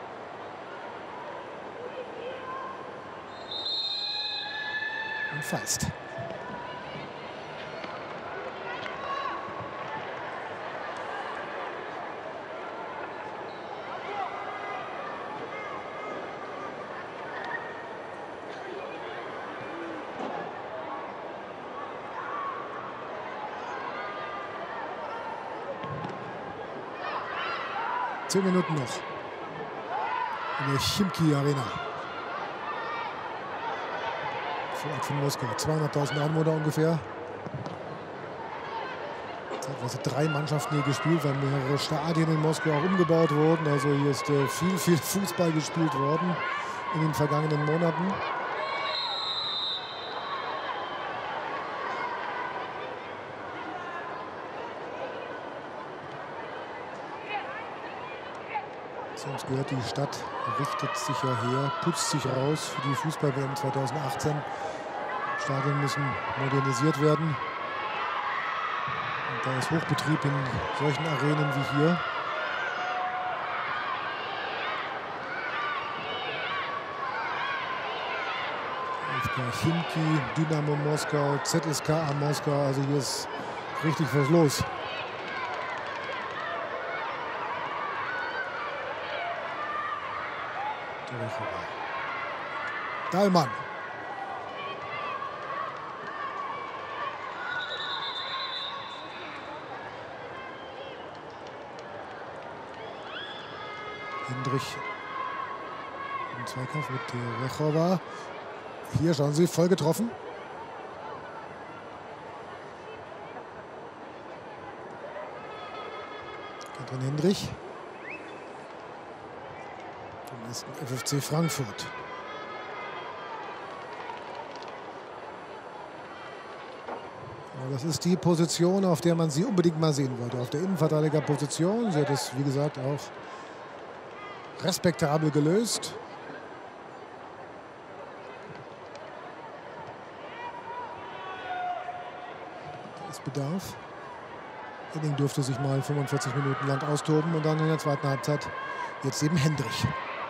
Und Feist. Zehn Minuten noch in der Chimki Arena. Vor Ort von Moskau. zweihunderttausend Einwohner ungefähr. Zeitweise drei Mannschaften hier gespielt, weil mehrere Stadien in Moskau auch umgebaut wurden. Also hier ist äh, viel, viel Fußball gespielt worden in den vergangenen Monaten. Sonst gehört, die Stadt richtet sich ja her, putzt sich raus für die Fußball-W M zweitausendachtzehn. Stadien müssen modernisiert werden. Und da ist Hochbetrieb in solchen Arenen wie hier. F K Chimki, Dynamo Moskau, Z S K A Moskau. Also hier ist richtig was los. Dahlmann. Hendrich im Zweikampf mit Terechova. Hier schauen Sie, voll getroffen. Katrin Hendrich. ersten F F C Frankfurt. Ja, das ist die Position, auf der man sie unbedingt mal sehen wollte. Auf der Innenverteidigerposition. Sie hat es, wie gesagt, auch respektabel gelöst. Da ist Bedarf. Henning dürfte sich mal fünfundvierzig Minuten lang austoben und dann in der zweiten Halbzeit jetzt eben Hendrich.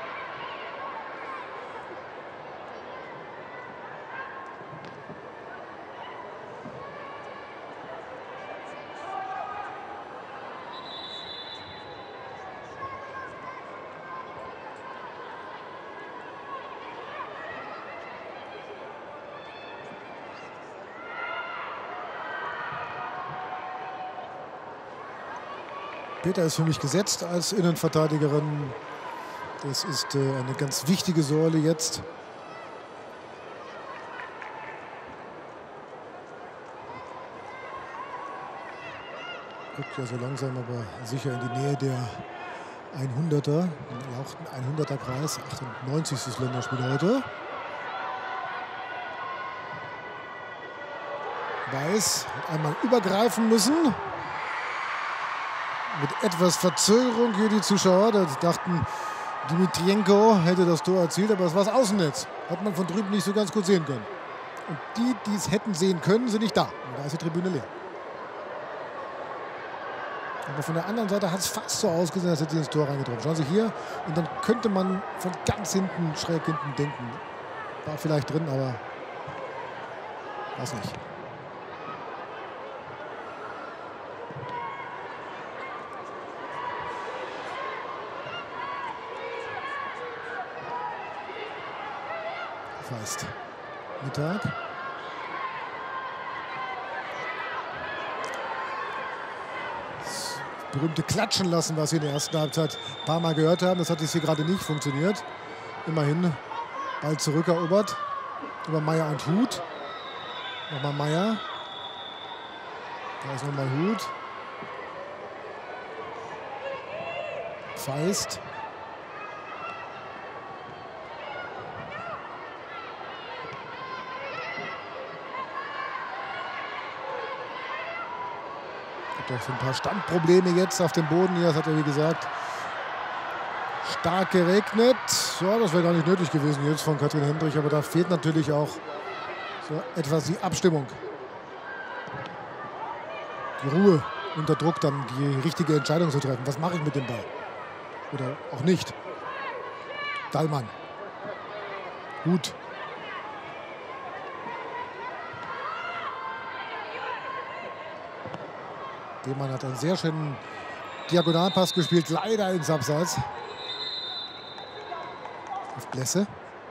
Peter ist für mich gesetzt als Innenverteidigerin. Das ist äh, eine ganz wichtige Säule jetzt. Rückt ja so langsam aber sicher in die Nähe der hunderter, im hunderter Kreis, achtundneunzigstes Länderspiel heute. Weiß hat einmal übergreifen müssen. Mit etwas Verzögerung hier die Zuschauer. Da dachten, Dimitrienko hätte das Tor erzielt, aber es war das Außennetz. Hat man von drüben nicht so ganz gut sehen können. Und die, die es hätten sehen können, sind nicht da. Und da ist die Tribüne leer. Aber von der anderen Seite hat es fast so ausgesehen, als hätte sie ins Tor reingetroffen. Schauen Sie hier. Und dann könnte man von ganz hinten, schräg hinten denken. War vielleicht drin, aber weiß nicht. Feist. Mittag. Das berühmte Klatschen lassen, was wir in der ersten Halbzeit ein paar Mal gehört haben. Das hat jetzt hier gerade nicht funktioniert. Immerhin Ball zurückerobert. Über Meier und Huth. Nochmal Meier. Da ist nochmal Huth. Feist. Doch so ein paar Standprobleme jetzt auf dem Boden hier. Das hat er, wie gesagt, stark geregnet. Ja, das wäre gar nicht nötig gewesen jetzt von Katrin Hendrich. Aber da fehlt natürlich auch so etwas die Abstimmung. Die Ruhe unter Druck, dann die richtige Entscheidung zu treffen. Was mache ich mit dem Ball? Oder auch nicht. Dallmann. Gut. Demann hat einen sehr schönen Diagonalpass gespielt, leider ins Abseits. Auf Blässe.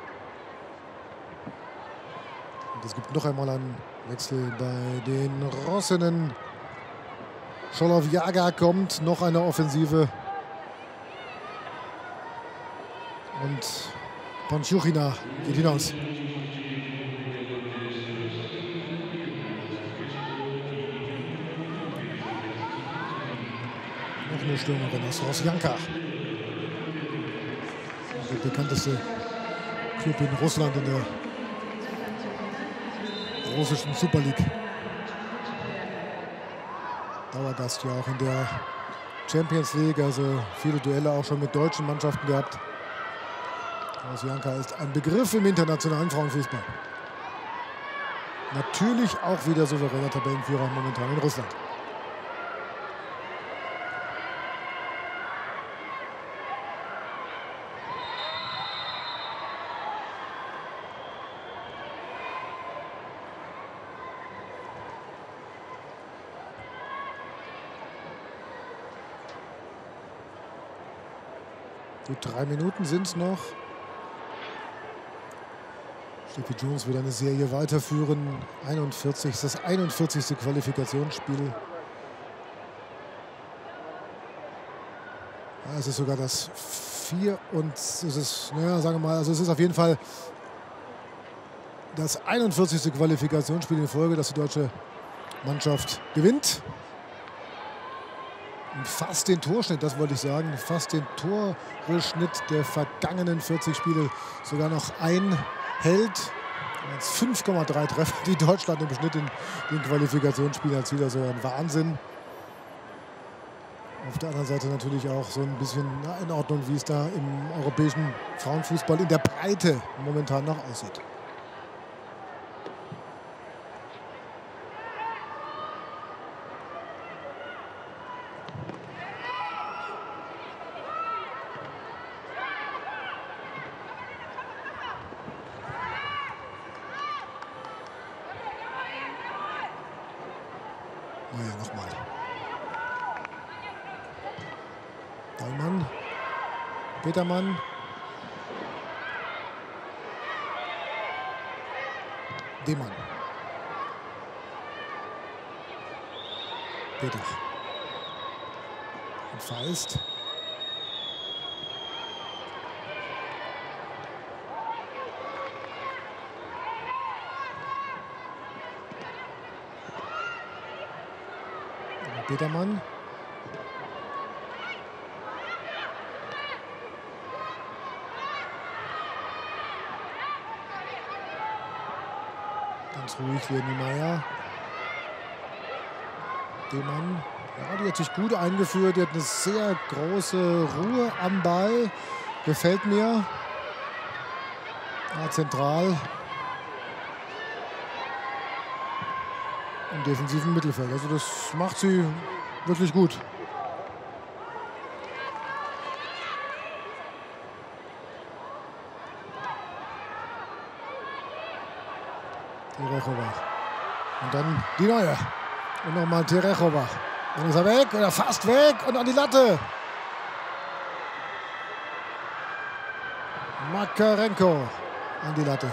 Und es gibt noch einmal einen Wechsel bei den Rossinnen. Scholov-Jager kommt, noch eine Offensive. Und Ponchuchina geht hinaus. Noch eine Stürmerin, das ist Rosjanka. Der bekannteste Club in Russland in der russischen Super League. Dauergast ja auch in der Champions League, also viele Duelle auch schon mit deutschen Mannschaften gehabt. Rosjanka ist ein Begriff im internationalen Frauenfußball. Natürlich auch wieder souveräner Tabellenführer momentan in Russland. Gut, drei Minuten sind es noch. Steffi Jones will eine Serie weiterführen. einundvierzig, das einundvierzigste Qualifikationsspiel. Ja, es ist sogar das vier und es ist, naja, sagen wir mal, also es ist auf jeden Fall das einundvierzigste Qualifikationsspiel in Folge, das die deutsche Mannschaft gewinnt. fast den Torschnitt, das wollte ich sagen, fast den Torschnitt der vergangenen vierzig Spiele sogar noch einhält. fünf Komma drei Treffer, die Deutschland im Schnitt in den Qualifikationsspielen erzielt, also ein Wahnsinn. Auf der anderen Seite natürlich auch so ein bisschen in Ordnung, wie es da im europäischen Frauenfußball in der Breite momentan noch aussieht. Naja, nochmal. Dallmann. Petermann. Demann. Peter. Und Feist. Petermann. Ganz ruhig hier Niemeyer. Demann. Ja, die hat sich gut eingeführt. Die hat eine sehr große Ruhe am Ball. Gefällt mir. Ja, zentral. Im defensiven Mittelfeld. Also das macht sie wirklich gut. Terechova. Und dann die neue. Und nochmal Terechova. Dann ist er weg oder fast weg und an die Latte. Makarenko an die Latte.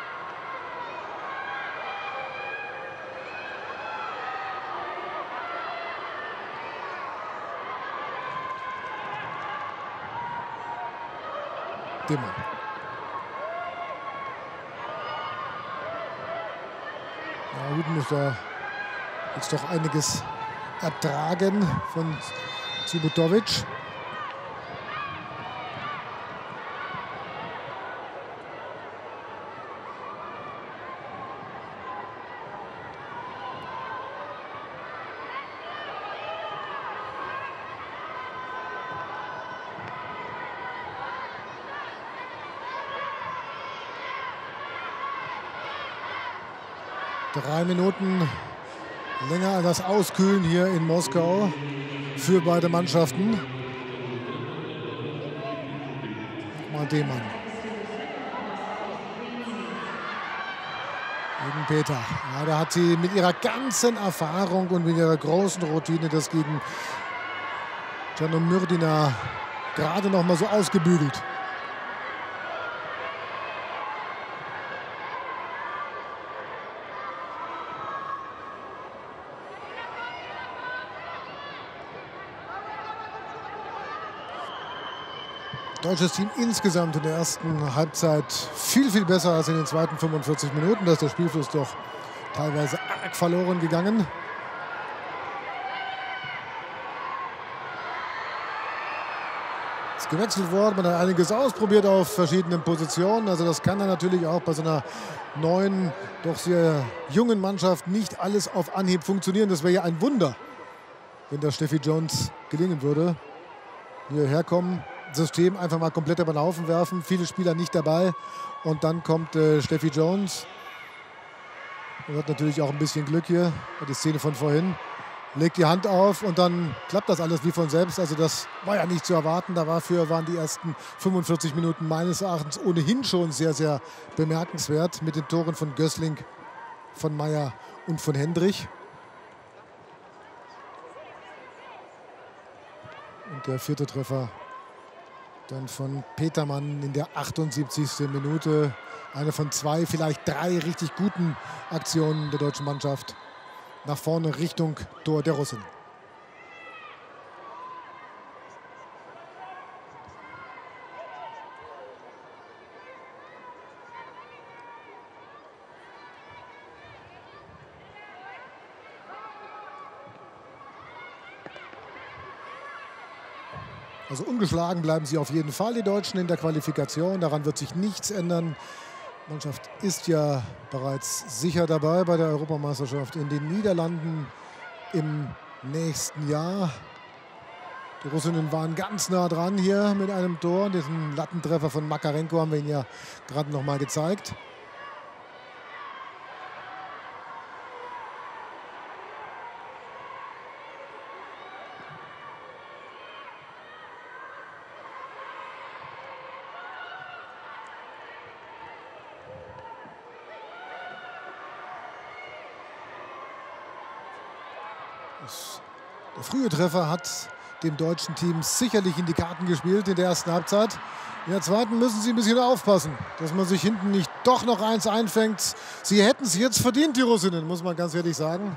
Demann. Ja, Hüten muss da jetzt doch einiges ertragen von Subotovic. Drei Minuten länger als das Auskühlen hier in Moskau für beide Mannschaften. Nochmal Demann. Gegen Peter. Ja, da hat sie mit ihrer ganzen Erfahrung und mit ihrer großen Routine das gegen Czernomyrdina gerade noch mal so ausgebügelt. Deutsches Team insgesamt in der ersten Halbzeit viel, viel besser als in den zweiten fünfundvierzig Minuten. Da ist der Spielfluss doch teilweise arg verloren gegangen. Es ist gewechselt worden, man hat einiges ausprobiert auf verschiedenen Positionen. Also das kann dann natürlich auch bei so einer neuen, doch sehr jungen Mannschaft nicht alles auf Anhieb funktionieren. Das wäre ja ein Wunder, wenn das Steffi Jones gelingen würde. Hierher kommen. System einfach mal komplett über den Haufen werfen, viele Spieler nicht dabei und dann kommt äh, Steffi Jones und hat natürlich auch ein bisschen Glück hier, die Szene von vorhin, legt die Hand auf und dann klappt das alles wie von selbst, also das war ja nicht zu erwarten, dafür waren die ersten fünfundvierzig Minuten meines Erachtens ohnehin schon sehr, sehr bemerkenswert mit den Toren von Gößling, von Meyer und von Hendrich. Und der vierte Treffer dann von Petermann in der achtundsiebzigsten Minute. Eine von zwei, vielleicht drei richtig guten Aktionen der deutschen Mannschaft. Nach vorne Richtung Tor der Russen. Also ungeschlagen bleiben sie auf jeden Fall, die Deutschen, in der Qualifikation. Daran wird sich nichts ändern. Die Mannschaft ist ja bereits sicher dabei bei der Europameisterschaft in den Niederlanden im nächsten Jahr. Die Russinnen waren ganz nah dran hier mit einem Tor. Diesen Lattentreffer von Makarenko haben wir Ihnen ja gerade noch mal gezeigt. Der frühe Treffer hat dem deutschen Team sicherlich in die Karten gespielt in der ersten Halbzeit. In der zweiten müssen sie ein bisschen aufpassen, dass man sich hinten nicht doch noch eins einfängt. Sie hätten es jetzt verdient, die Russinnen, muss man ganz ehrlich sagen.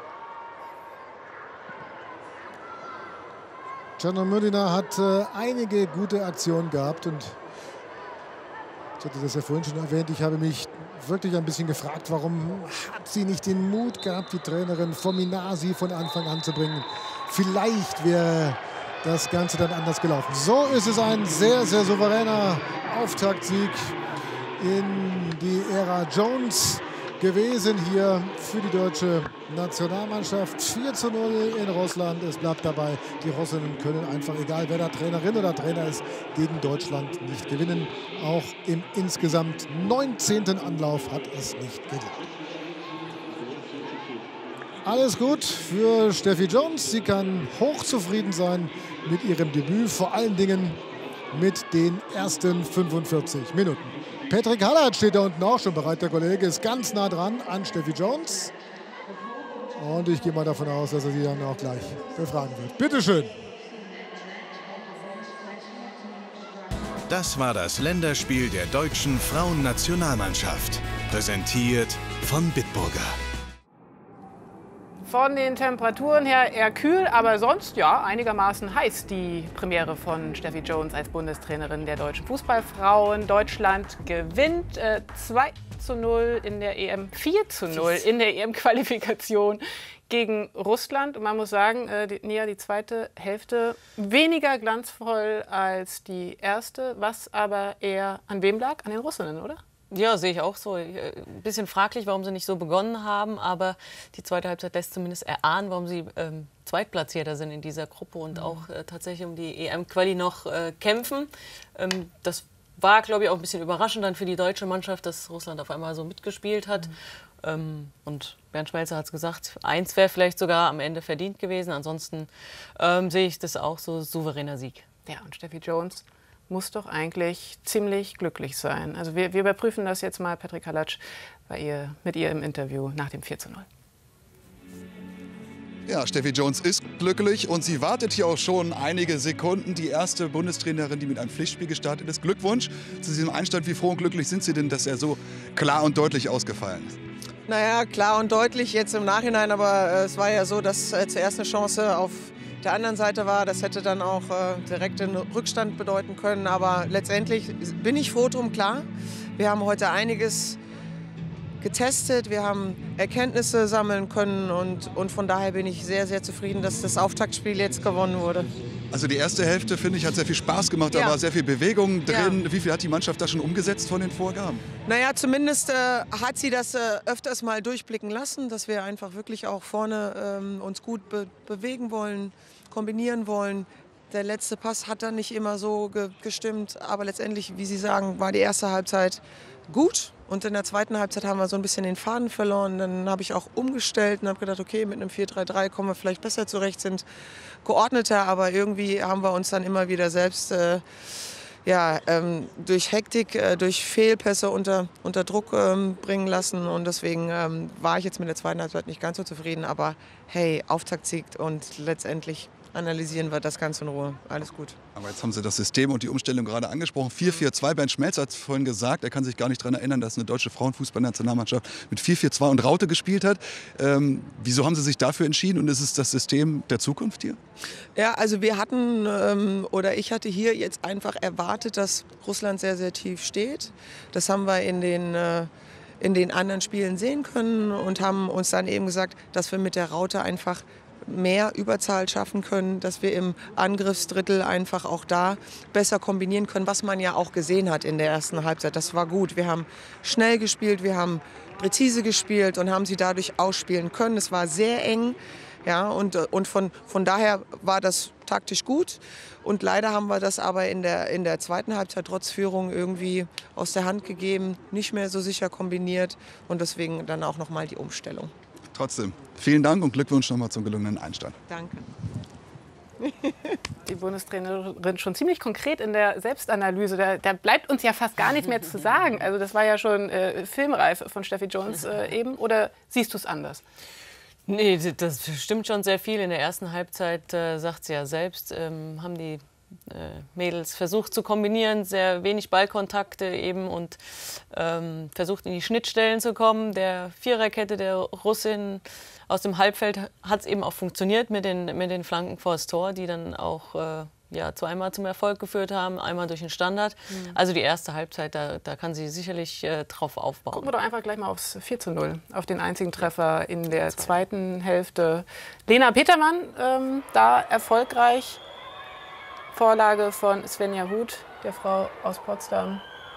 Černomyrdina hat äh, einige gute Aktionen gehabt und ich hatte das ja vorhin schon erwähnt, ich habe mich wirklich ein bisschen gefragt, warum hat sie nicht den Mut gehabt, die Trainerin Fominasi von Anfang an zu bringen. Vielleicht wäre das Ganze dann anders gelaufen. So ist es ein sehr, sehr souveräner Auftaktsieg in die Ära Jones gewesen hier für die deutsche Nationalmannschaft. vier zu null in Russland. Es bleibt dabei, die Russinnen können einfach, egal wer da Trainerin oder Trainer ist, gegen Deutschland nicht gewinnen. Auch im insgesamt neunzehnten Anlauf hat es nicht geklappt. Alles gut für Steffi Jones. Sie kann hochzufrieden sein mit ihrem Debüt, vor allen Dingen mit den ersten fünfundvierzig Minuten. Patrick Hallert steht da unten auch schon bereit. Der Kollege ist ganz nah dran an Steffi Jones. Und ich gehe mal davon aus, dass er sie dann auch gleich befragen wird. Bitte schön. Das war das Länderspiel der deutschen Frauennationalmannschaft. Präsentiert von Bitburger. Von den Temperaturen her eher kühl, aber sonst ja einigermaßen heiß die Premiere von Steffi Jones als Bundestrainerin der deutschen Fußballfrauen. Deutschland gewinnt äh, zwei zu null in der E M, vier zu null in der E M-Qualifikation gegen Russland. Und man muss sagen, äh, die, Nia, die zweite Hälfte weniger glanzvoll als die erste, was aber eher an wem lag? An den Russinnen, oder? Ja, sehe ich auch so. Ein bisschen fraglich, warum sie nicht so begonnen haben, aber die zweite Halbzeit lässt zumindest erahnen, warum sie ähm, Zweitplatzierter sind in dieser Gruppe und mhm. auch äh, tatsächlich um die E M-Quali noch äh, kämpfen. Ähm, das war, glaube ich, auch ein bisschen überraschend dann für die deutsche Mannschaft, dass Russland auf einmal so mitgespielt hat. Mhm. Ähm, und Bernd Schmelzer hat es gesagt, eins wäre vielleicht sogar am Ende verdient gewesen. Ansonsten ähm, sehe ich das auch so, souveräner Sieg. Ja, und Steffi Jones muss doch eigentlich ziemlich glücklich sein. Also wir, wir überprüfen das jetzt mal, Patrick Hallert, bei ihr, mit ihr im Interview nach dem vier zu null. Ja, Steffi Jones ist glücklich und sie wartet hier auch schon einige Sekunden. Die erste Bundestrainerin, die mit einem Pflichtspiel gestartet ist. Glückwunsch zu diesem Einstand. Wie froh und glücklich sind Sie denn, dass er so klar und deutlich ausgefallen ist? Naja, klar und deutlich jetzt im Nachhinein, aber äh, es war ja so, dass äh, zuerst eine Chance auf der anderen Seite war. Das hätte dann auch äh, direkt einen Rückstand bedeuten können. Aber letztendlich bin ich froh drum, klar. Wir haben heute einiges getestet, wir haben Erkenntnisse sammeln können und, und von daher bin ich sehr, sehr zufrieden, dass das Auftaktspiel jetzt gewonnen wurde. Also die erste Hälfte, finde ich, hat sehr viel Spaß gemacht, da ja. war sehr viel Bewegung drin. Ja. Wie viel hat die Mannschaft da schon umgesetzt von den Vorgaben? Naja, zumindest äh, hat sie das äh, öfters mal durchblicken lassen, dass wir einfach wirklich auch vorne ähm, uns gut be bewegen wollen, kombinieren wollen. Der letzte Pass hat dann nicht immer so ge gestimmt, aber letztendlich, wie Sie sagen, war die erste Halbzeit gut. Und in der zweiten Halbzeit haben wir so ein bisschen den Faden verloren. Dann habe ich auch umgestellt und habe gedacht, okay, mit einem vier drei drei kommen wir vielleicht besser zurecht, sind geordneter. Aber irgendwie haben wir uns dann immer wieder selbst äh, ja, ähm, durch Hektik, äh, durch Fehlpässe unter, unter Druck ähm, bringen lassen. Und deswegen ähm, war ich jetzt mit der zweiten Halbzeit nicht ganz so zufrieden. Aber hey, Auftaktsieg und letztendlich analysieren wir das Ganze in Ruhe. Alles gut. Aber jetzt haben Sie das System und die Umstellung gerade angesprochen. vier vier zwei, Bernd Schmelzer hat es vorhin gesagt, er kann sich gar nicht daran erinnern, dass eine deutsche Frauenfußballnationalmannschaft mit vier vier zwei und Raute gespielt hat. Ähm, wieso haben Sie sich dafür entschieden und ist es das System der Zukunft hier? Ja, also wir hatten, ähm, oder ich hatte hier jetzt einfach erwartet, dass Russland sehr, sehr tief steht. Das haben wir in den... Äh, in den anderen Spielen sehen können und haben uns dann eben gesagt, dass wir mit der Raute einfach mehr Überzahl schaffen können, dass wir im Angriffsdrittel einfach auch da besser kombinieren können, was man ja auch gesehen hat in der ersten Halbzeit. Das war gut. Wir haben schnell gespielt, wir haben präzise gespielt und haben sie dadurch ausspielen können. Es war sehr eng. Ja, und, und von, von daher war das taktisch gut. Und leider haben wir das aber in der, in der zweiten Halbzeit trotz Führung irgendwie aus der Hand gegeben, nicht mehr so sicher kombiniert und deswegen dann auch nochmal die Umstellung. Trotzdem, vielen Dank und Glückwunsch nochmal zum gelungenen Einstand. Danke. Die Bundestrainerin schon ziemlich konkret in der Selbstanalyse. Da, da bleibt uns ja fast gar nichts mehr zu sagen. Also das war ja schon äh, filmreif von Steffi Jones äh, eben. Oder siehst du es anders? Nee, das stimmt schon sehr viel. In der ersten Halbzeit, äh, sagt sie ja selbst, ähm, haben die äh, Mädels versucht zu kombinieren, sehr wenig Ballkontakte eben und ähm, versucht in die Schnittstellen zu kommen. Der Viererkette der Russin aus dem Halbfeld hat es eben auch funktioniert mit den, mit den Flanken vors Tor, die dann auch äh, ja, zweimal zum Erfolg geführt haben, einmal durch den Standard. Mhm. Also die erste Halbzeit, da, da kann sie sicherlich äh, drauf aufbauen. Gucken wir doch einfach gleich mal aufs vier zu null, auf den einzigen Treffer in der zweiten Hälfte. Lena Petermann, ähm, da erfolgreich. Vorlage von Svenja Huth, der Frau aus Potsdam.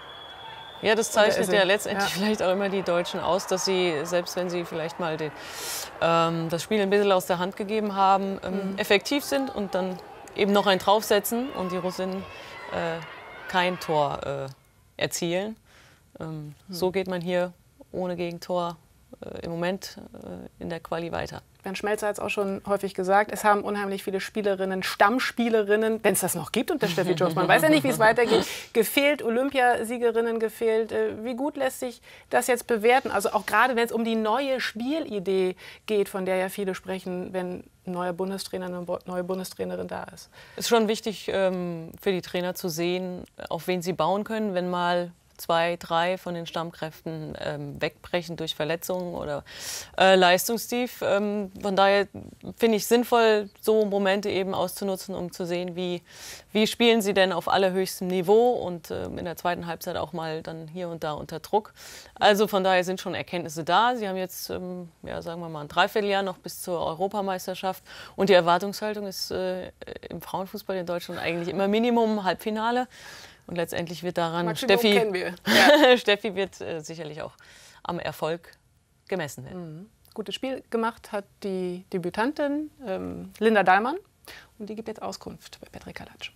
Ja, das zeichnet ja letztendlich ja. vielleicht auch immer die Deutschen aus, dass sie, selbst wenn sie vielleicht mal den, ähm, das Spiel ein bisschen aus der Hand gegeben haben, ähm, mhm. effektiv sind und dann eben noch einen draufsetzen und die Russinnen äh, kein Tor äh, erzielen. Ähm, mhm. So geht man hier ohne Gegentor äh, im Moment äh, in der Quali weiter. Bernd Schmelzer hat es auch schon häufig gesagt, es haben unheimlich viele Spielerinnen, Stammspielerinnen, wenn es das noch gibt unter Steffi Jones, man weiß ja nicht, wie es weitergeht, gefehlt, Olympiasiegerinnen gefehlt. Wie gut lässt sich das jetzt bewerten? Also auch gerade, wenn es um die neue Spielidee geht, von der ja viele sprechen, wenn ein neuer Bundestrainer, eine neue Bundestrainerin da ist. Es ist schon wichtig ähm, für die Trainer zu sehen, auf wen sie bauen können, wenn mal zwei, drei von den Stammkräften ähm, wegbrechen durch Verletzungen oder äh, Leistungstief. Ähm, von daher finde ich sinnvoll, so Momente eben auszunutzen, um zu sehen, wie, wie spielen sie denn auf allerhöchstem Niveau und äh, in der zweiten Halbzeit auch mal dann hier und da unter Druck. Also von daher sind schon Erkenntnisse da. Sie haben jetzt, ähm, ja, sagen wir mal, ein Dreivierteljahr noch bis zur Europameisterschaft und die Erwartungshaltung ist äh, im Frauenfußball in Deutschland eigentlich immer Minimum Halbfinale. Und letztendlich wird daran, Maximum Steffi, kennen wir. Ja. Steffi wird äh, sicherlich auch am Erfolg gemessen werden. Mhm. Gutes Spiel gemacht hat die Debütantin ähm, Linda Dahlmann. Und die gibt jetzt Auskunft bei Petr Kalac.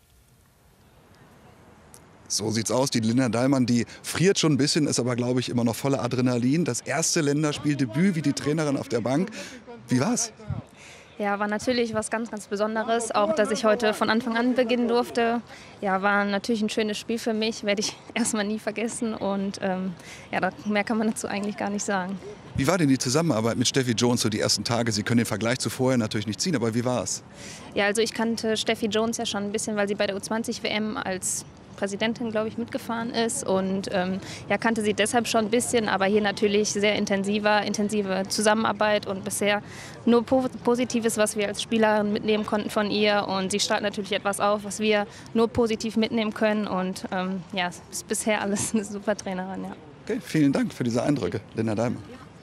So sieht's aus. Die Linda Dahlmann, die friert schon ein bisschen, ist aber, glaube ich, immer noch voller Adrenalin. Das erste Länderspieldebüt wie die Trainerin auf der Bank. Wie war's? Ja, war natürlich was ganz, ganz Besonderes, auch dass ich heute von Anfang an beginnen durfte. Ja, war natürlich ein schönes Spiel für mich, werde ich erstmal nie vergessen und ähm, ja, mehr kann man dazu eigentlich gar nicht sagen. Wie war denn die Zusammenarbeit mit Steffi Jones so die ersten Tage? Sie können den Vergleich zu vorher natürlich nicht ziehen, aber wie war es? Ja, also ich kannte Steffi Jones ja schon ein bisschen, weil sie bei der U zwanzig W M als Präsidentin, glaube ich, mitgefahren ist und ähm, ja, kannte sie deshalb schon ein bisschen, aber hier natürlich sehr intensiver, intensive Zusammenarbeit und bisher nur po Positives, was wir als Spielerin mitnehmen konnten von ihr und sie strahlt natürlich etwas auf, was wir nur positiv mitnehmen können und ähm, ja, ist bisher alles eine super Trainerin, ja. Okay, vielen Dank für diese Eindrücke, Linda Dahlmann.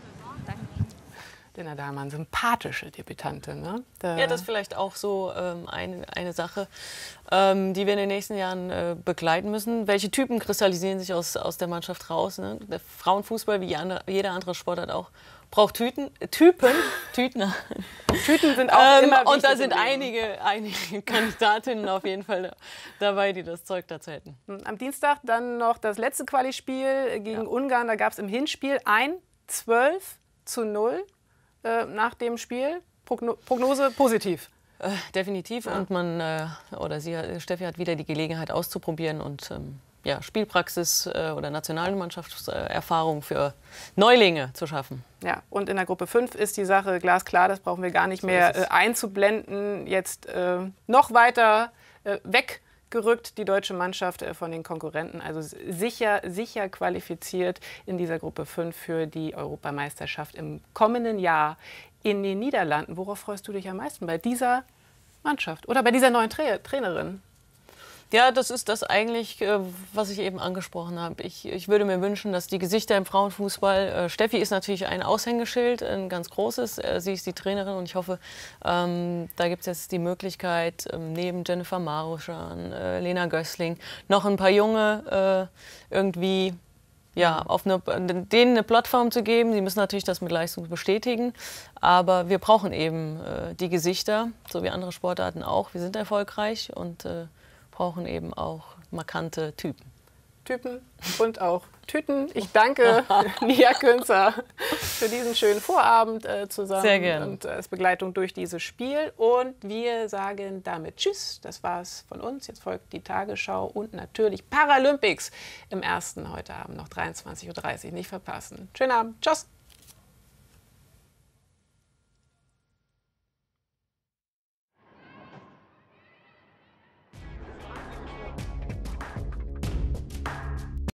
Linda Dahlmann, sympathische Debütantin. Ne? Da ja, das ist vielleicht auch so ähm, eine, eine Sache, ähm, die wir in den nächsten Jahren äh, begleiten müssen. Welche Typen kristallisieren sich aus, aus der Mannschaft raus? Ne? Der Frauenfußball, wie andere, jeder andere Sportart auch, braucht Tüten, äh, Typen. Tüten. Tüten sind auch ähm, immer Und da sind einige, einige Kandidatinnen auf jeden Fall dabei, die das Zeug dazu hätten. Am Dienstag dann noch das letzte Quali-Spiel gegen ja. Ungarn. Da gab es im Hinspiel ein zwölf zu null. Nach dem Spiel. Progno Prognose positiv. Äh, definitiv. Ja. Und man, äh, oder sie, Steffi hat wieder die Gelegenheit auszuprobieren und ähm, ja, Spielpraxis äh, oder Nationalmannschaftserfahrung für Neulinge zu schaffen. Ja, und in der Gruppe fünf ist die Sache glasklar, das brauchen wir gar nicht so mehr äh, einzublenden. Jetzt äh, noch weiter äh, weg. gerückt, die deutsche Mannschaft von den Konkurrenten. Also sicher, sicher qualifiziert in dieser Gruppe fünf für die Europameisterschaft im kommenden Jahr in den Niederlanden. Worauf freust du dich am meisten bei dieser Mannschaft oder bei dieser neuen Tra Trainerin? Ja, das ist das eigentlich, was ich eben angesprochen habe. Ich, ich würde mir wünschen, dass die Gesichter im Frauenfußball, Steffi ist natürlich ein Aushängeschild, ein ganz großes, sie ist die Trainerin und ich hoffe, ähm, da gibt es jetzt die Möglichkeit, ähm, neben Jennifer Maruschan, äh, Lena Gößling, noch ein paar Junge äh, irgendwie ja, auf eine, denen eine Plattform zu geben. Sie müssen natürlich das mit Leistung bestätigen, aber wir brauchen eben äh, die Gesichter, so wie andere Sportarten auch. Wir sind erfolgreich und äh, brauchen eben auch markante Typen. Typen und auch Tüten. Ich danke Nia Künzer für diesen schönen Vorabend äh, zusammen. Sehr gerne. Und als Begleitung durch dieses Spiel. Und wir sagen damit Tschüss. Das war's von uns. Jetzt folgt die Tagesschau und natürlich Paralympics im ersten heute Abend noch dreiundzwanzig Uhr dreißig. Nicht verpassen. Schönen Abend. Tschüss.